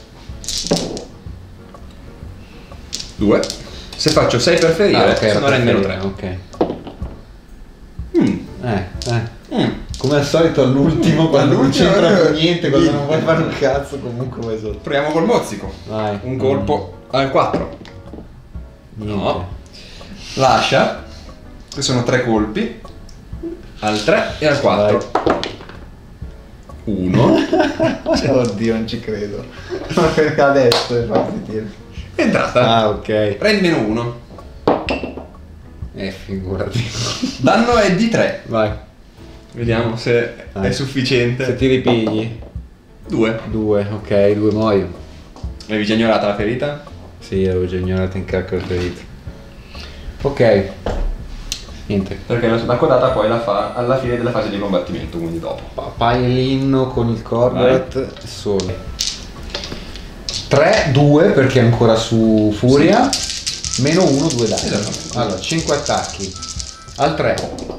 2. Se faccio 6 per ferire, ok, sono in meno 3. Ok. Mm. Mm. Come al solito all'ultimo, quando non All'ultimo, c'entra più niente, quando sì. non vuoi fare un cazzo, comunque vai sotto. Proviamo col mozzico. Vai. Un colpo al 4. Niente. No. Lascia, che sono 3 colpi, al 3 e al 4. 1. Oddio, non ci credo. Adesso è facile. È entrata. Ah, ok. Prendi meno 1. Figurati. Danno è di 3. Vai. Vediamo se è sufficiente. Se ti ripigli. 2. 2, ok, 2 muoio. L'avevi già ignorata la ferita? Sì, l'avevo già ignorato in cacca la ferita. Ok. Niente. Perché la codata poi la fa alla fine della fase di combattimento, quindi dopo. Pile-in con il Corberat sono 3, 2 perché è ancora su Furia, meno 1, 2 danni. Esattamente. Allora, 5 attacchi. Al 3.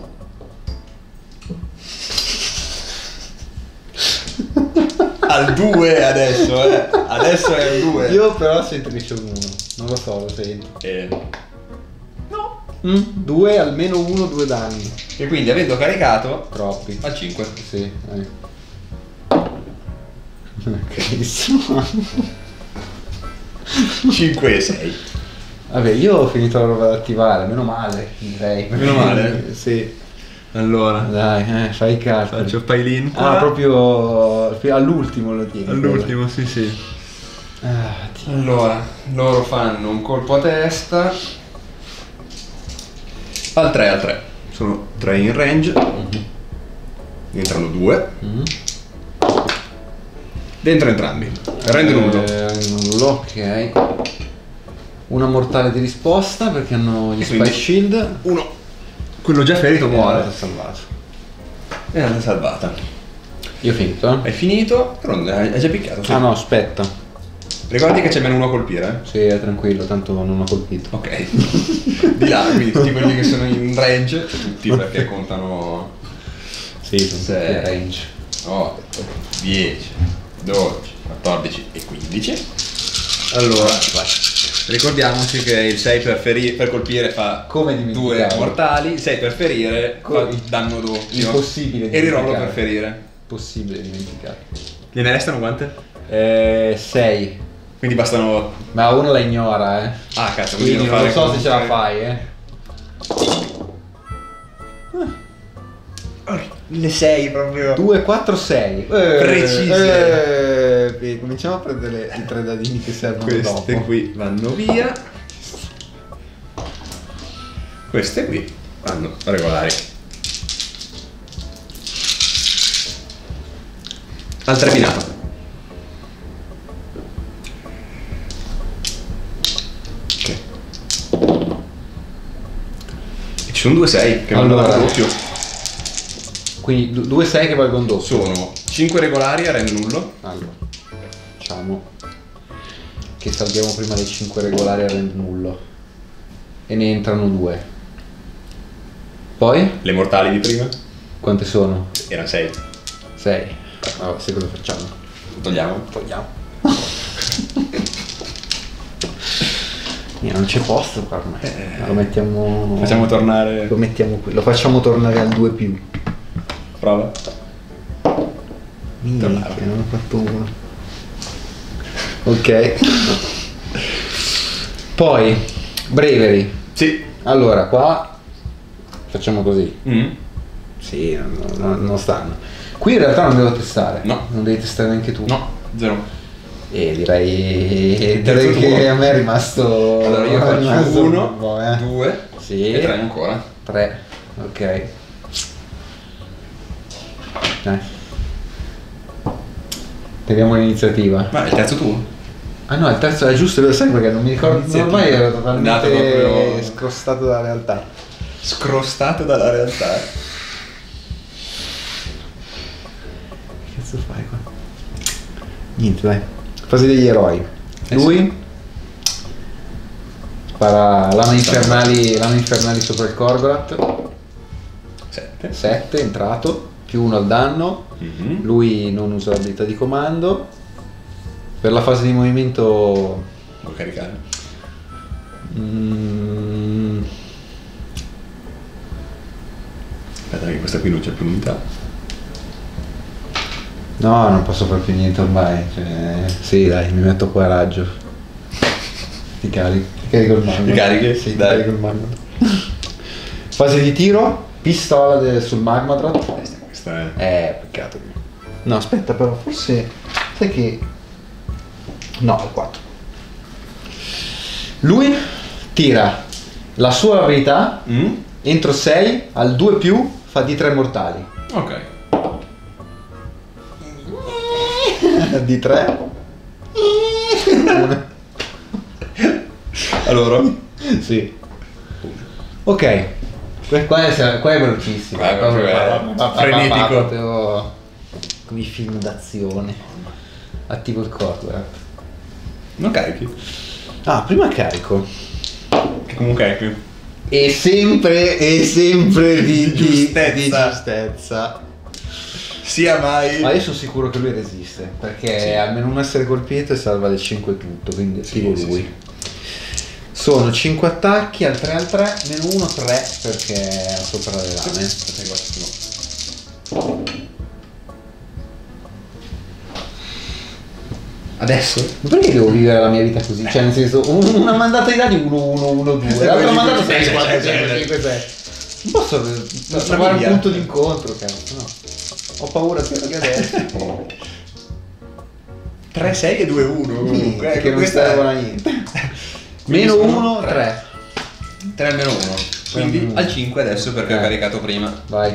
Al 2 adesso, adesso è al 2. Io però sento che c'è un 1. Non lo so, lo sento. No. 2 almeno 1, 2 danni. E quindi avendo caricato Troppi. al 5. Sì, Carissimo. 5 e 6. Vabbè, io ho finito la roba da attivare, meno male, direi. Meno male? Sì. Allora, Dai, fai i calcoli. faccio pile-in. Ah, proprio all'ultimo lo tieni. all'ultimo, sì sì. Ah, Dio. Allora, loro fanno un colpo a testa. Al 3, al 3. Sono 3 in range. Entrano 2. Dentro entrambi. Rende nullo. Nullo, ok. Una mortale di risposta perché hanno gli E Spy quindi- Shield. Uno. Quello già ferito muore. L'ho salvato. E l'hanno salvata. Io ho finito, Hai finito, però hai già picchiato. Sì. Ah no, aspetta. Ricordi che c'è meno 1 a colpire? Sì, è tranquillo, tanto non ho colpito. Ok. Di là, quindi tutti quelli che sono in range, tutti perché contano Sì, sono tutti Sei. a range. 8, 10, 12, 14 e 15. Allora, ricordiamoci che il 6 per colpire fa Come 2 dimenticare? mortali, il 6 per ferire fa Come- danno doppio. Impossibile E rirollo dimenticare. per ferire. Possibile dimenticare. Gliene restano quante? 6. Quindi bastano... Ma uno la ignora, Ah cazzo, Quindi non fare so se ce la comunque- fai, Le 6 proprio. 2, 4, 6. Precise. Cominciamo a prendere i 3 dadini che servono Queste dopo. qui vanno via. Queste qui vanno regolari. Altra binata. Ok. E ci sono 2 6 che vanno Allora. al doppio. Quindi 2, 6 che valgono doppio. Sono 5 regolari a rende nullo. Allora, diciamo che salviamo prima dei 5 regolari a rend nullo. E ne entrano 2. Poi? Le mortali di prima Quante sono? erano 6. 6. Allora, sai cosa facciamo? Togliamo. Togliamo. Non c'è posto per me. Lo mettiamo. Facciamo tornare. Lo mettiamo qui. Lo facciamo tornare al 2 più. Prova. Minchia, Tornare. non ho fatto uno. Ok. Poi Bravery. Sì. Allora, qua facciamo così. Mm. Sì, non stanno. Qui in realtà non devo testare. No. Non devi testare neanche tu. No, 0. E direi Terzo che tuo. a me è rimasto. Allora io è faccio rimasto 1, un po', 2 Sì. e 3 ancora. 3. Ok. Dai. Teniamo l'iniziativa. Ma è il terzo tuo. Ah no, il terzo è giusto, lo sai perché non mi ricordo. Iniziativa. Ormai ero È nato totalmente proprio- scrostato dalla realtà. Scrostato dalla realtà. Che cazzo fai qua? Niente, dai. Fase degli eroi. Lui farà lame infernali sopra il Corberat. 7. 7, entrato, più 1 al danno. Mhm. Lui non usa l'abilità di comando. Per la fase di movimento Vuoi caricare? Aspetta che questa qui non c'è più unità. No, non posso fare più niente ormai. Cioè, sì, dai, mi metto qua a raggio. Ti carico il mano. Ti carichi? Sì, ti Dai. carico il mano. Fase di tiro, pistola sul Magmadrot. Questa è... Peccato. No, aspetta, però forse. Sai che. No, al 4. Lui tira la sua abilità Mm? entro 6 al 2 più fa di 3 mortali. Ok. Di 3. Allora? Sì. Ok. Qua è velocissimo. Qua è proprio frenetico. Proprio come i film d'azione. Attivo il corpo. Non carichi. Ah, prima carico. Che comunque è più. E sempre di giustezza. Sia mai. Ma io sono sicuro che lui resiste, perché Sì. almeno un essere colpito e salva del 5 tutto, quindi attivo sì, lui. sì. Sono 5 attacchi al 3 al 3, meno 1 3 perché è sopra le lame. Adesso? Ma perché devo vivere la mia vita così? Cioè nel senso, una mandata di dadi 1 1 1 2, l'altra mandata 6 4 5 5 6. Non posso trovare un punto d'incontro, cazzo, no. Ho paura che adesso 3, 6 e 2, 1 comunque. che non servono a niente. Meno 1 3. 3 al meno 1. Quindi Mm. al 5 adesso perché ho caricato prima. Vai.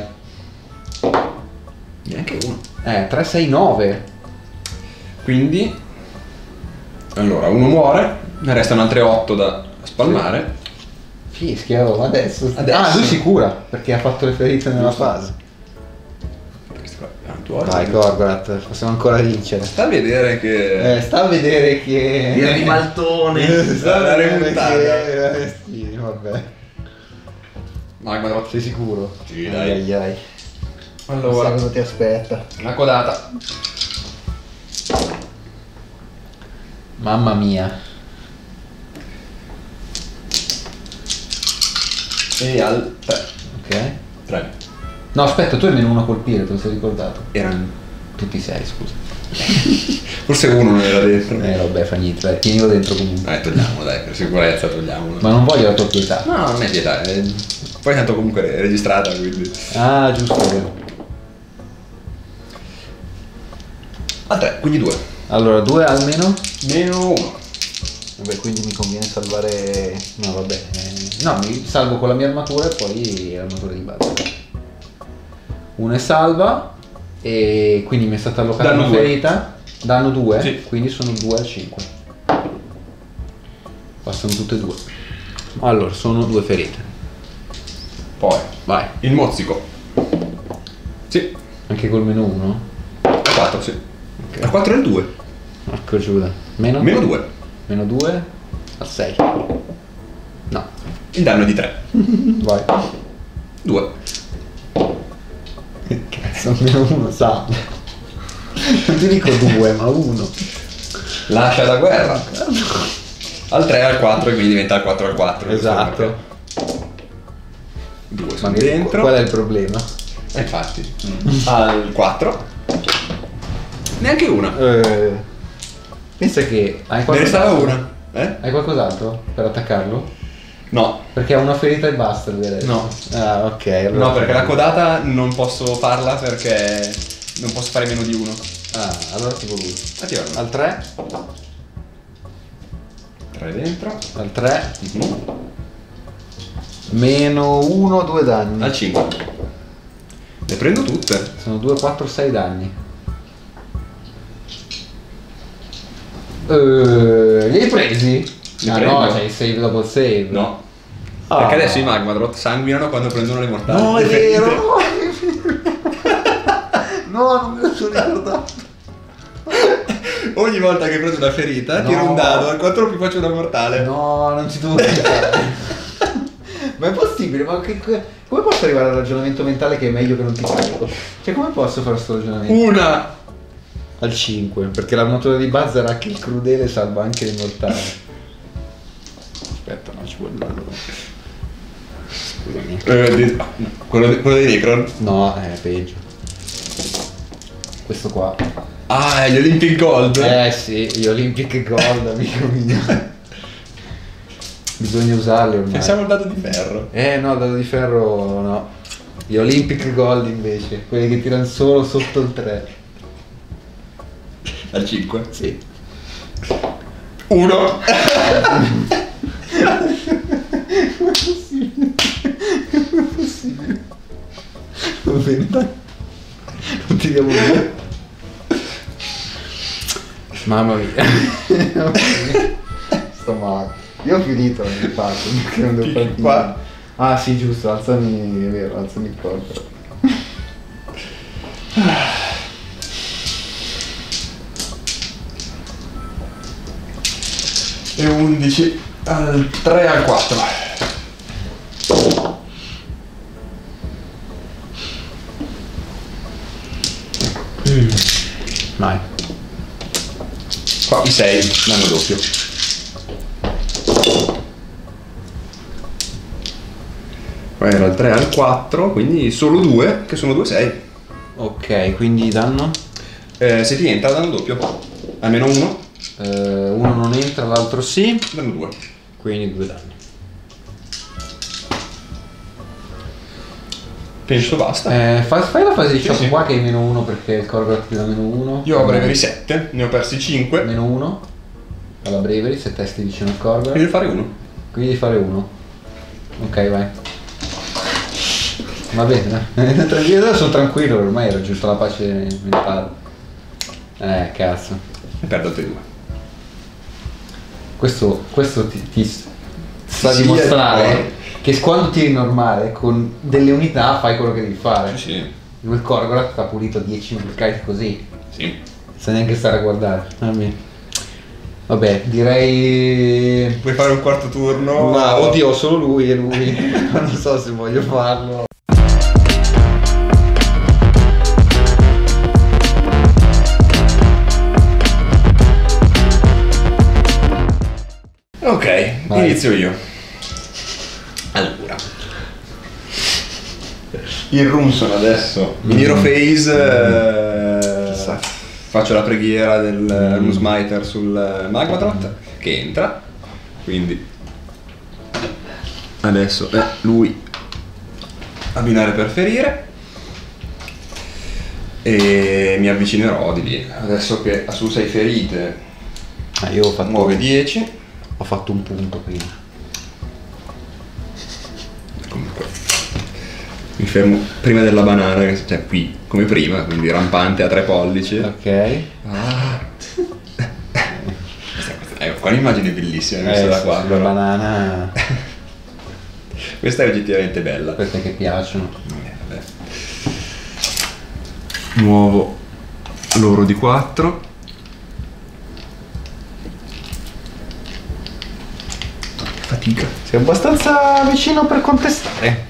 Neanche 1. 3 6 9. Quindi allora uno muore, ne restano altre 8 da spalmare. Fischia, oh, adesso. Adesso. Ah, lui si cura perché ha fatto le ferite nella fase. Questi qua erano tuoi. Vai, Gorgorat, possiamo ancora vincere. Sta a vedere che Sta a vedere che. Via di Maltone. Sta a La vedere remontata. che. Sì, vabbè. Magma. Sei sicuro? Sì, dai. Ai ai. Allora, Sai cosa ti aspetta? la codata. Mamma mia. E al 3. Ok. 3. No, aspetta, tu hai meno 1 a colpire, te lo sei ricordato? Erano. Tutti 6, scusa. Forse uno non era dentro. Vabbè, fa niente, dai, tienilo dentro comunque. Togliamo, dai, per sicurezza togliamolo. Ma non voglio la tua pietà. No, non è pietà. Poi tanto comunque è registrata, quindi. Ah, giusto, vero. Al 3, quindi 2. Allora, 2 almeno? Meno 1. Vabbè, quindi mi conviene salvare. No, vabbè. No, mi salvo con la mia armatura e poi l'armatura di base. Uno è salva. E quindi mi è stata allocata Danno una due. ferita. Danno 2. Sì. Quindi sono 2 a 5. Passano tutte e 2. Allora, sono 2 ferite. Poi Vai. il mozzico. Sì. Anche col meno 1? A 4, sì. A 4 è il 2. Ecco giuda. Meno? Meno 2. Meno 2 a 6. No. Il danno è di 3. Vai. 2. Cazzo, meno 1 salva. Non ti dico 2, ma 1. Lascia la guerra. Al 3 al 4 e quindi diventa al 4 al 4. Esatto. 2 Ma sono dentro. qual è il problema? Infatti. Al 4. Neanche una. Pensa che hai Ne restava qualcos'altro? una. Hai qualcos'altro per attaccarlo? No. Perché ha una ferita e basta lui adesso. No. Ah, ok. Allora No, perché la codata non posso farla perché non posso fare meno di 1. Ah, allora tipo lui. Attivano. Al 3. 3 dentro. Al 3. Meno 1, 2 danni. Al 5. Le prendo tutte. Sono 2, 4, 6 danni. Li hai presi? Li Ah prendo. no, c'hai il save dopo il save. No. Ah. Perché adesso i Magmadrot sanguinano quando prendono le mortali. No, è Le ferite. vero! No, non me lo sono ricordato. Ogni volta che prendo una ferita, No. tiro un dado, al 4 più faccio una mortale. No, non ci devo pensare. Ma è possibile? Ma come posso arrivare al ragionamento mentale che è meglio che non ti carico? Cioè, come posso fare questo ragionamento? Una. Al 5, perché l'armatura di Buzz era che il crudele salva anche le mortali. Aspetta, no, ci vuole allora. Scusami. Quello di Necron. No, è peggio. Questo qua. Ah, gli Olympic Gold. Sì, gli Olympic Gold, amico mio. Bisogna usarli ormai. Pensiamo al dado di ferro. No, il dado di ferro no. Gli Olympic Gold invece, quelli che tirano solo sotto il 3. Al 5. Sì. 1. Va bene, dai. tiriamo via. Mamma mia. Sto male. Io ho finito nel fatto, perché non devo fare qua. Ah sì, giusto, alzami, è vero, alzami il corpo. E 11 al 3 al 4. Vai. Qua i 6 danno doppio. Qua era il 3 al 4, quindi solo 2, che sono 2 6. Ok, quindi danno? Se ti entra danno doppio. Almeno uno, Uno non entra, l'altro sì. danno 2. Quindi 2 danni. Penso basta. Fai la fase di shock sì. qua che è meno 1 perché il Corgorat ti dà meno 1. Io ho Bravery 7, ne ho persi 5. Meno 1 alla Bravery se testi vicino al Corgorat. Devi fare uno. Quindi devi fare 1. Ok, vai. Va bene, io adesso sono tranquillo, ormai era giusto la pace mentale. Cazzo. E perdo altri 2. Questo ti sta a Sì, dimostrare che quando tiri normale con delle unità fai quello che devi fare. Sì. Il Corgorat ti ha pulito 10 vulcani così, Sì. senza neanche stare a guardare. Vabbè, direi... Vuoi fare un quarto turno? Ma oddio, solo lui e lui. Non so se voglio farlo. Ok, Vai. inizio io. Allora. Il Runson adesso. In Hero Phase faccio la preghiera del Runesmiter sul Magmadrot che entra. Quindi adesso è lui a binare per ferire. E mi avvicinerò di lì. Adesso che ha su 6 ferite, Io ho fatto, muove 10. ho fatto un punto prima. Comunque mi fermo prima della banana, cioè qui come prima, quindi rampante a 3 pollici. Ok. Qua un'immagine bellissima messa da qua, La però. banana Questa è oggettivamente bella. per te che piacciono. Vabbè. Muovo loro di 4. Fatica. Sei abbastanza vicino per contestare.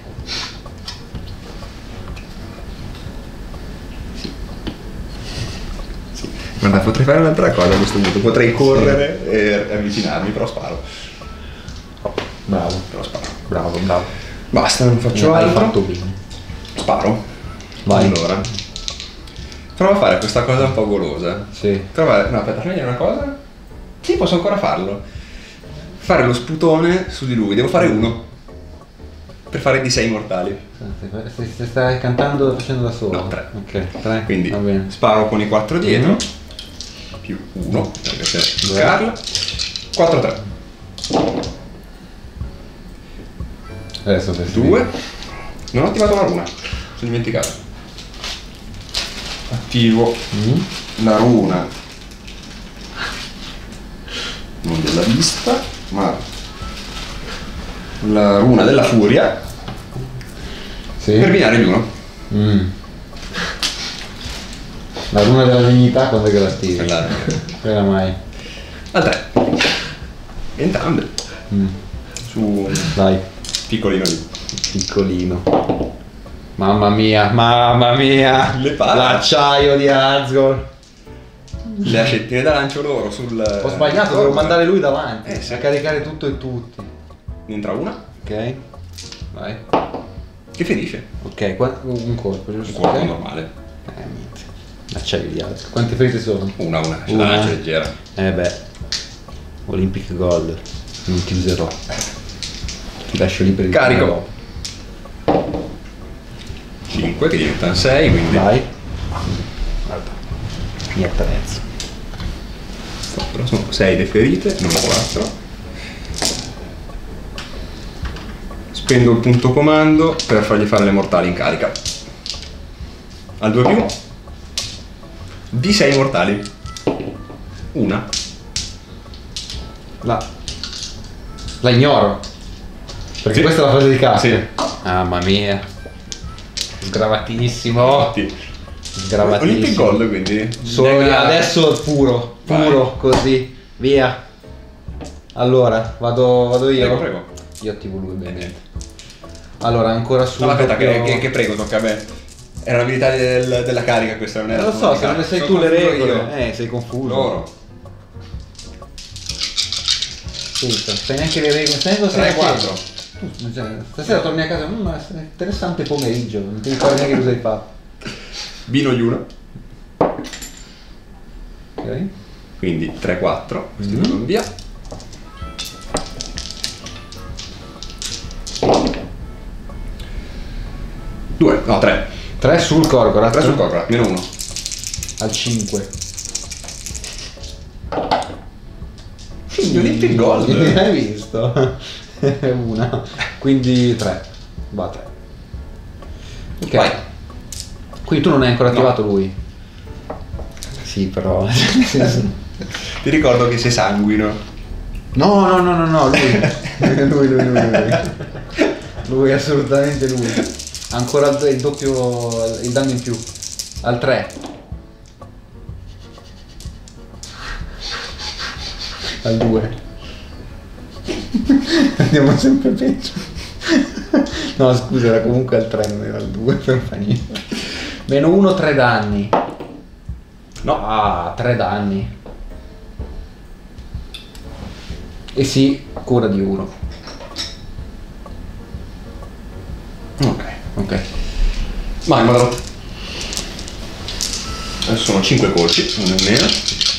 Guarda, potrei fare un'altra cosa a questo punto. Potrei correre e avvicinarmi, però sparo. Bravo, Però sparo. bravo. Basta, non faccio Hai altro. fatto bene. Sparo. Vai. Allora. Prova a fare questa cosa un po' golosa. Sì. Prova. No, aspetta, fammi dire una cosa. Sì, posso ancora farlo. Fare lo sputone su di lui. Devo fare uno. Per fare di 6 mortali. Stai cantando facendo da solo? No, 3. Ok, 3. Quindi va bene. sparo con i 4 dietro. Più 1. Perché c'è Carl. 4-3. Adesso 2. Non ho attivato la runa. Sono dimenticato. Attivo la runa. Non della vista, ma la runa della furia. Sì. Per binare di 1. La runa della dignità quando è che la attivi? Quella Quella mai. al 3. Entrambe. Su Dai, piccolino lì. piccolino. Mamma mia. Le palle. L'acciaio di Asgore. Le ascettine da lancio loro sul. Ho sbagliato, dovevo mandare lui davanti. Sì. A caricare tutto e tutti. Ne entra una. Ok. Vai. Che ferisce. Ok, un colpo, Un giusto? corpo Ok. normale. Niente. L'acciaio di Asgore. Quante ferite sono? Una. C'è Una. la lancia leggera. Beh. Olympic Gold. Non ti userò. Ti lascio lì per il Carico. 5 che diventano 6, quindi. Vai. Guarda. Mi apprezzo. Però sono 6 le ferite, non 4. Spendo il punto comando per fargli fare le mortali in carica. Al 2+. D6 mortali. Una. La ignoro. Perché Sì. questa è la fase di carte. Sì. Mamma mia. Sgravatissimo. Olympic Sgravatissimo. Gold, quindi. Solo adesso è puro Vai. così. Via. Allora, vado io. Prego, prego. Io attivo lui ovviamente. Allora, ancora su. No, aspetta, che prego, tocca a me. Era l'abilità della carica questa, non era. Non lo so, se non ne sai tu le regole. Io. Sei confuso. Loro. Sai neanche le regole. Sai cosa 3-4. Stasera torni a casa. Interessante pomeriggio. Non ti ricordi neanche cosa hai fatto. Bino gli uno. Ok. Quindi 3-4. Questi vanno via. Due, no, 3. 3 sul Gorgorat. 3 sul Cobra, meno 1. Al 5. Olympic Gold. Hai visto? Una. Quindi 3. Va 3. Ok. Vai. Quindi tu non hai ancora attivato lui. Sì, però. Ti ricordo che sei sanguino. No, lui. Lui, assolutamente lui. Ancora il doppio, il danno in più. Al 3. Al 2. Andiamo sempre peggio. No, scusa, era comunque al 3, non era al 2, per fa niente. Meno 1, 3 danni. No. Ah, 3 danni. E sì, cura di 1. Ok. Vai, Madrot. Adesso sono 5 colpi, non nemmeno.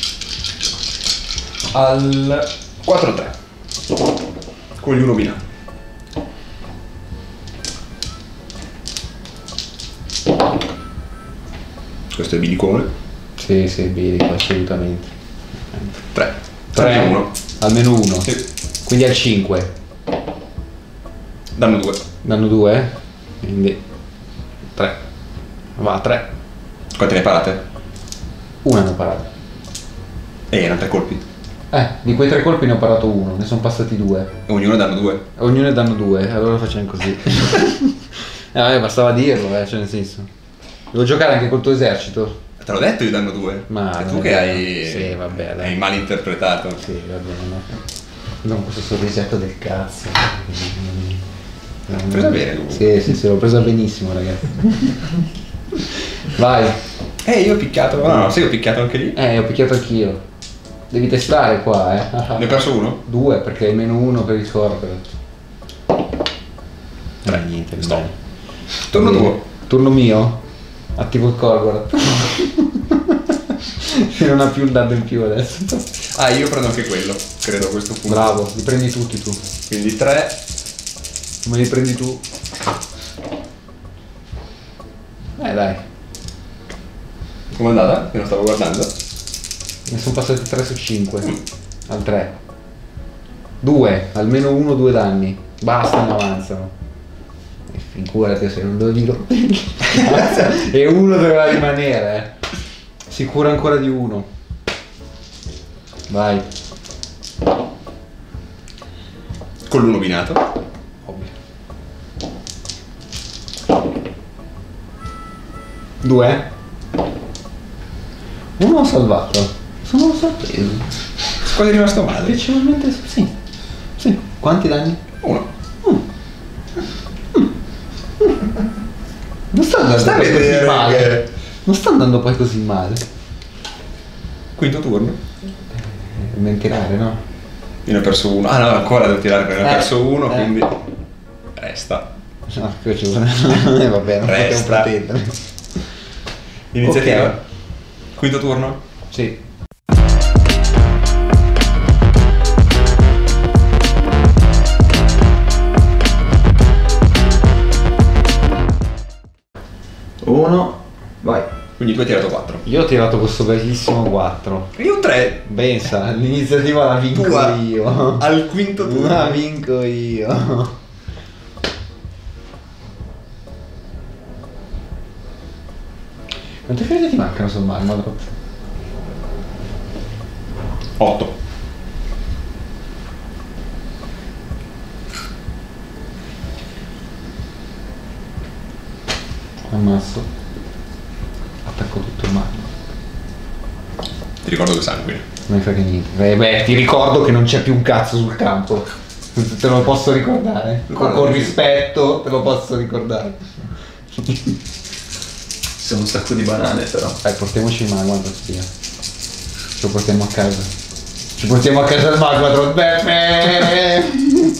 Al 4-3. Con gli 1 binari. Questo è bilicone. Sì, bilico, assolutamente. 3. 3, 1. almeno 1. Sì. Quindi al 5. Danno 2. Danno 2. Quindi 3. Va, 3. Quante ne hai parate? Una ne ho parato. Erano 3 colpi. Di quei 3 colpi ne ho parato 1, ne sono passati 2. Ognuno danno 2. Ognuno ne danno 2, allora facciamo così. Vabbè, bastava dirlo, cioè nel senso. Devo giocare anche col tuo esercito? Te l'ho detto, io danno 2. Ma È tu non che è hai. vero. Sì, vabbè, dai. Hai mal interpretato. Sì, va bene. Non questo sorrisetto del cazzo. L'ho presa bene comunque. Sì, l'ho presa benissimo, ragazzi. Vai. Io ho picchiato. No, sì, ho picchiato anche lì. Ho picchiato anch'io. Devi testare qua, Ne ho perso 1? 2 perché hai meno 1 per il corporate. 3. Niente, Stop. dai. Turno tuo. Turno mio? Attivo il corporate. Non ha più il danno in più adesso. Io prendo anche quello, credo a questo punto. Bravo, li prendi tutti tu. Quindi 3. Come li prendi tu? Dai. Com'è andata? Che non stavo guardando. Ne sono passati 3 su 5. Al 3. 2, almeno 1, 2 danni. Basta, ne avanzano. E figurati se non lo dico. E 1 doveva rimanere, Si cura ancora di 1. Vai. Con l'1 binato. Ovvio. 2. 1 ho salvato. Sono sorpreso. Quasi rimasto male. Piacevolmente sì. Sì. Quanti danni? 1. Non sta andando Sta a poi così vedere male. che- Non sta andando poi così male. Quinto turno. Ben tirare, no? Io ne ho perso 1. Ah no, ancora devo tirare perché ne ho perso 1, eh. quindi. Resta. No, vabbè, non possiamo Resta. pretendere. Iniziativa. Ok. Quinto turno. Sì. Uno, vai. Quindi tu hai tirato 4. Io ho tirato questo bellissimo 4. Io un 3. Pensa, l'iniziativa la vinco Tua. io. Al quinto turno. La vinco io. Quante ferite ti mancano sul marmo? 8. Ammasso. Attacco tutto il magma. Ti ricordo che sanguini. Non mi frega niente. Beh, ti ricordo che non c'è più un cazzo sul campo. Te lo posso ricordare. Con rispetto te lo posso ricordare. Ci sono un sacco di banane però. Portiamoci il magma, spia. Ce lo portiamo a casa. Ci portiamo a casa il magma, Beppe!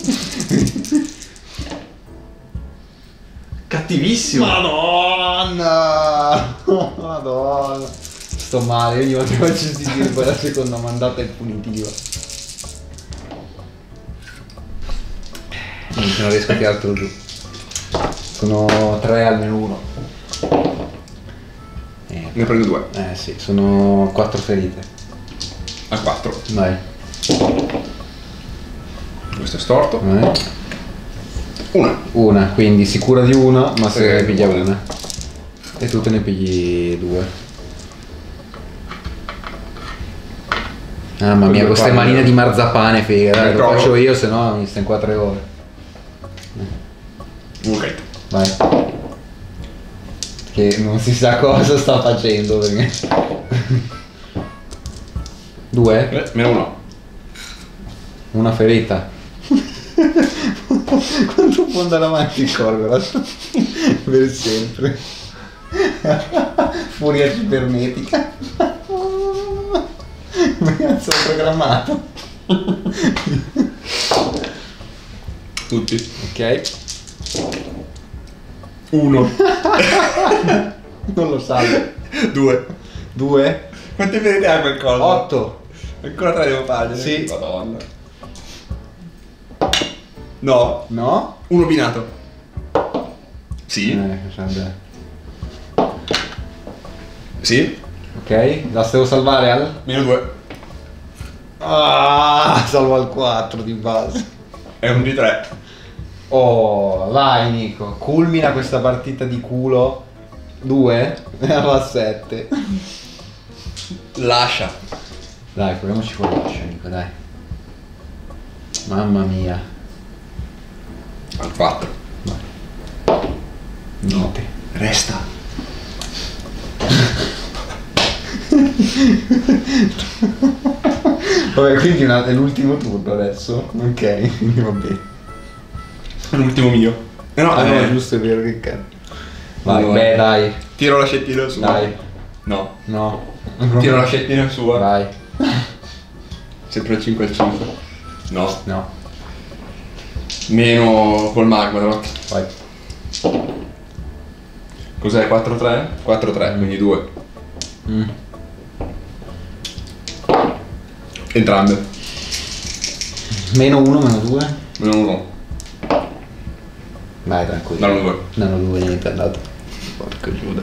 Cattivissimo! Madonna! Madonna! Sto male, ogni volta che faccio sentire poi la seconda mandata è punitiva. Non riesco a tirartelo giù. Sono 3 almeno uno. Ne prendo 2. Sì, sono 4 ferite. A 4. Vai. Questo è storto. Una, quindi sicura di una, ma se ne piglia buona. una. E tu te ne pigli 2. Mamma mia, queste manine di marzapane, figa, dai, lo faccio io, se no mi sto in qua 3 ore. Ok. Vai. Che non si sa cosa sta facendo perché. 2? Meno 1. Una ferita. Quanto può andare avanti il Corgorat? Per sempre. Furia cibernetica. Ma cazzo ho programmato. Tutti. Ok. 1. Non lo salvo. 2. 2. Quante ferite ha quel coso? 8. Ancora 3 devo fargli. Sì. Madonna. No. No? 1 binato. Sì. Vabbè. Sì. Ok, la devo salvare al? Meno 2. Ah, salvo al 4 di base. È un di 3. Oh, vai Nico, culmina questa partita di culo. 2? Va a 7. Lascia. Dai, proviamoci con l'ascia, Nico, dai. Mamma mia. Al 4. Niente. Resta. Vabbè, quindi è l'ultimo turno adesso. Ok, quindi va bene. L'ultimo mio. No, No, giusto, è vero, che cazzo. Vai, Allora. beh, dai. Tiro l'ascettino su. Dai. No. No. Tiro l'ascettino su. Vai. Sempre il 5 al 5. No. No. Meno col magma, no? Vai. Cos'è? 4-3? 4-3, quindi 2. Entrambe. Meno 1, meno 2. Meno 1. Vai, tranquillo. Danno 2. Danno 2, niente, è andato. Porca Giuda.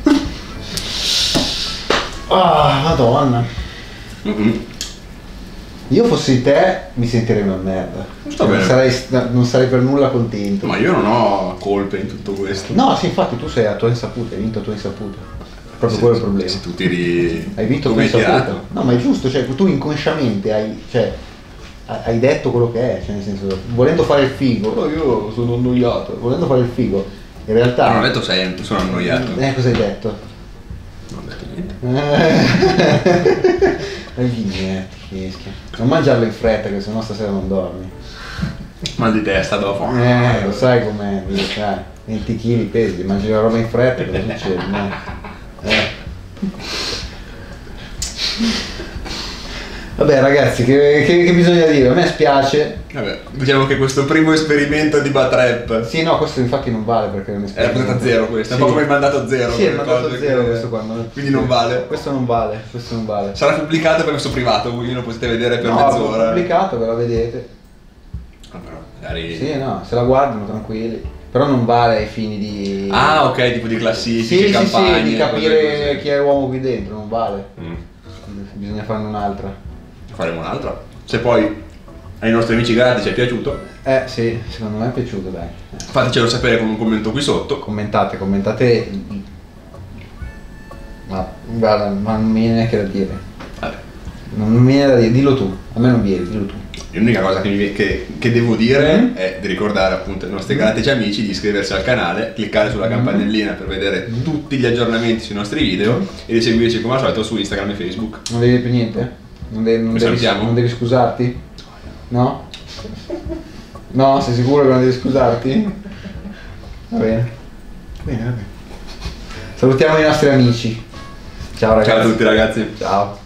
Ah, madonna. Mm-hmm. Io fossi te mi sentirei una merda. Sta bene. Non sarei per nulla contento. Ma io non ho colpe in tutto questo. No, sì, infatti tu sei a tua insaputa, hai vinto a tua insaputa. Proprio quello è il problema. Se tu tiri... Hai vinto a tua come hai insaputa. tirato. No, ma è giusto, cioè tu inconsciamente hai detto quello che è, cioè nel senso, volendo fare il figo, oh, io sono annoiato, volendo fare il figo, in realtà... Non ho detto sempre, sono annoiato. Cosa hai detto? Non ho detto niente. Fischia. Non mangiarlo in fretta che sennò stasera non dormi. Mal di testa dopo. Lo sai com'è, 20 kg pesi, mangi la roba in fretta, cosa succede? Vabbè ragazzi, che bisogna dire? A me spiace. Vabbè, diciamo che questo primo esperimento di Batrap Sì, no, questo infatti non vale perché è un è esperimento. puntata 0 questo, Sì. è un po' come il mandato 0. Sì, è il mandato 0 questo qua. Quindi non vale. Questo non vale, questo non vale. Sarà pubblicato per questo privato, quindi lo potete vedere per No, mezz'ora. l'ho pubblicato, ve la vedete. Ah, però, magari... Sì, no, se la guardano tranquilli. Però non vale ai fini di... Ah, ok, tipo di classifiche, sì, campagne, sì, di cose capire così. chi è l'uomo qui dentro, non vale. Mm. Bisogna farne un'altra. Faremo un'altra. Se poi ai nostri amici gratis è piaciuto, Sì, secondo me è piaciuto, dai. fatecelo sapere con un commento qui sotto. Commentate. Ma guarda, ma non mi viene neanche da dire. Vabbè, Non mi viene da dire, dillo tu, a me non viene, dillo tu. L'unica cosa che devo dire è di ricordare appunto ai nostri galattici amici di iscriversi al canale, cliccare sulla campanellina per vedere tutti gli aggiornamenti sui nostri video e di seguirci come al solito su Instagram e Facebook. Non devi dire più niente? Non devi scusarti? No? No, sei sicuro che non devi scusarti? Va bene. Bene. Salutiamo i nostri amici. Ciao ragazzi. Ciao a tutti ragazzi. Ciao.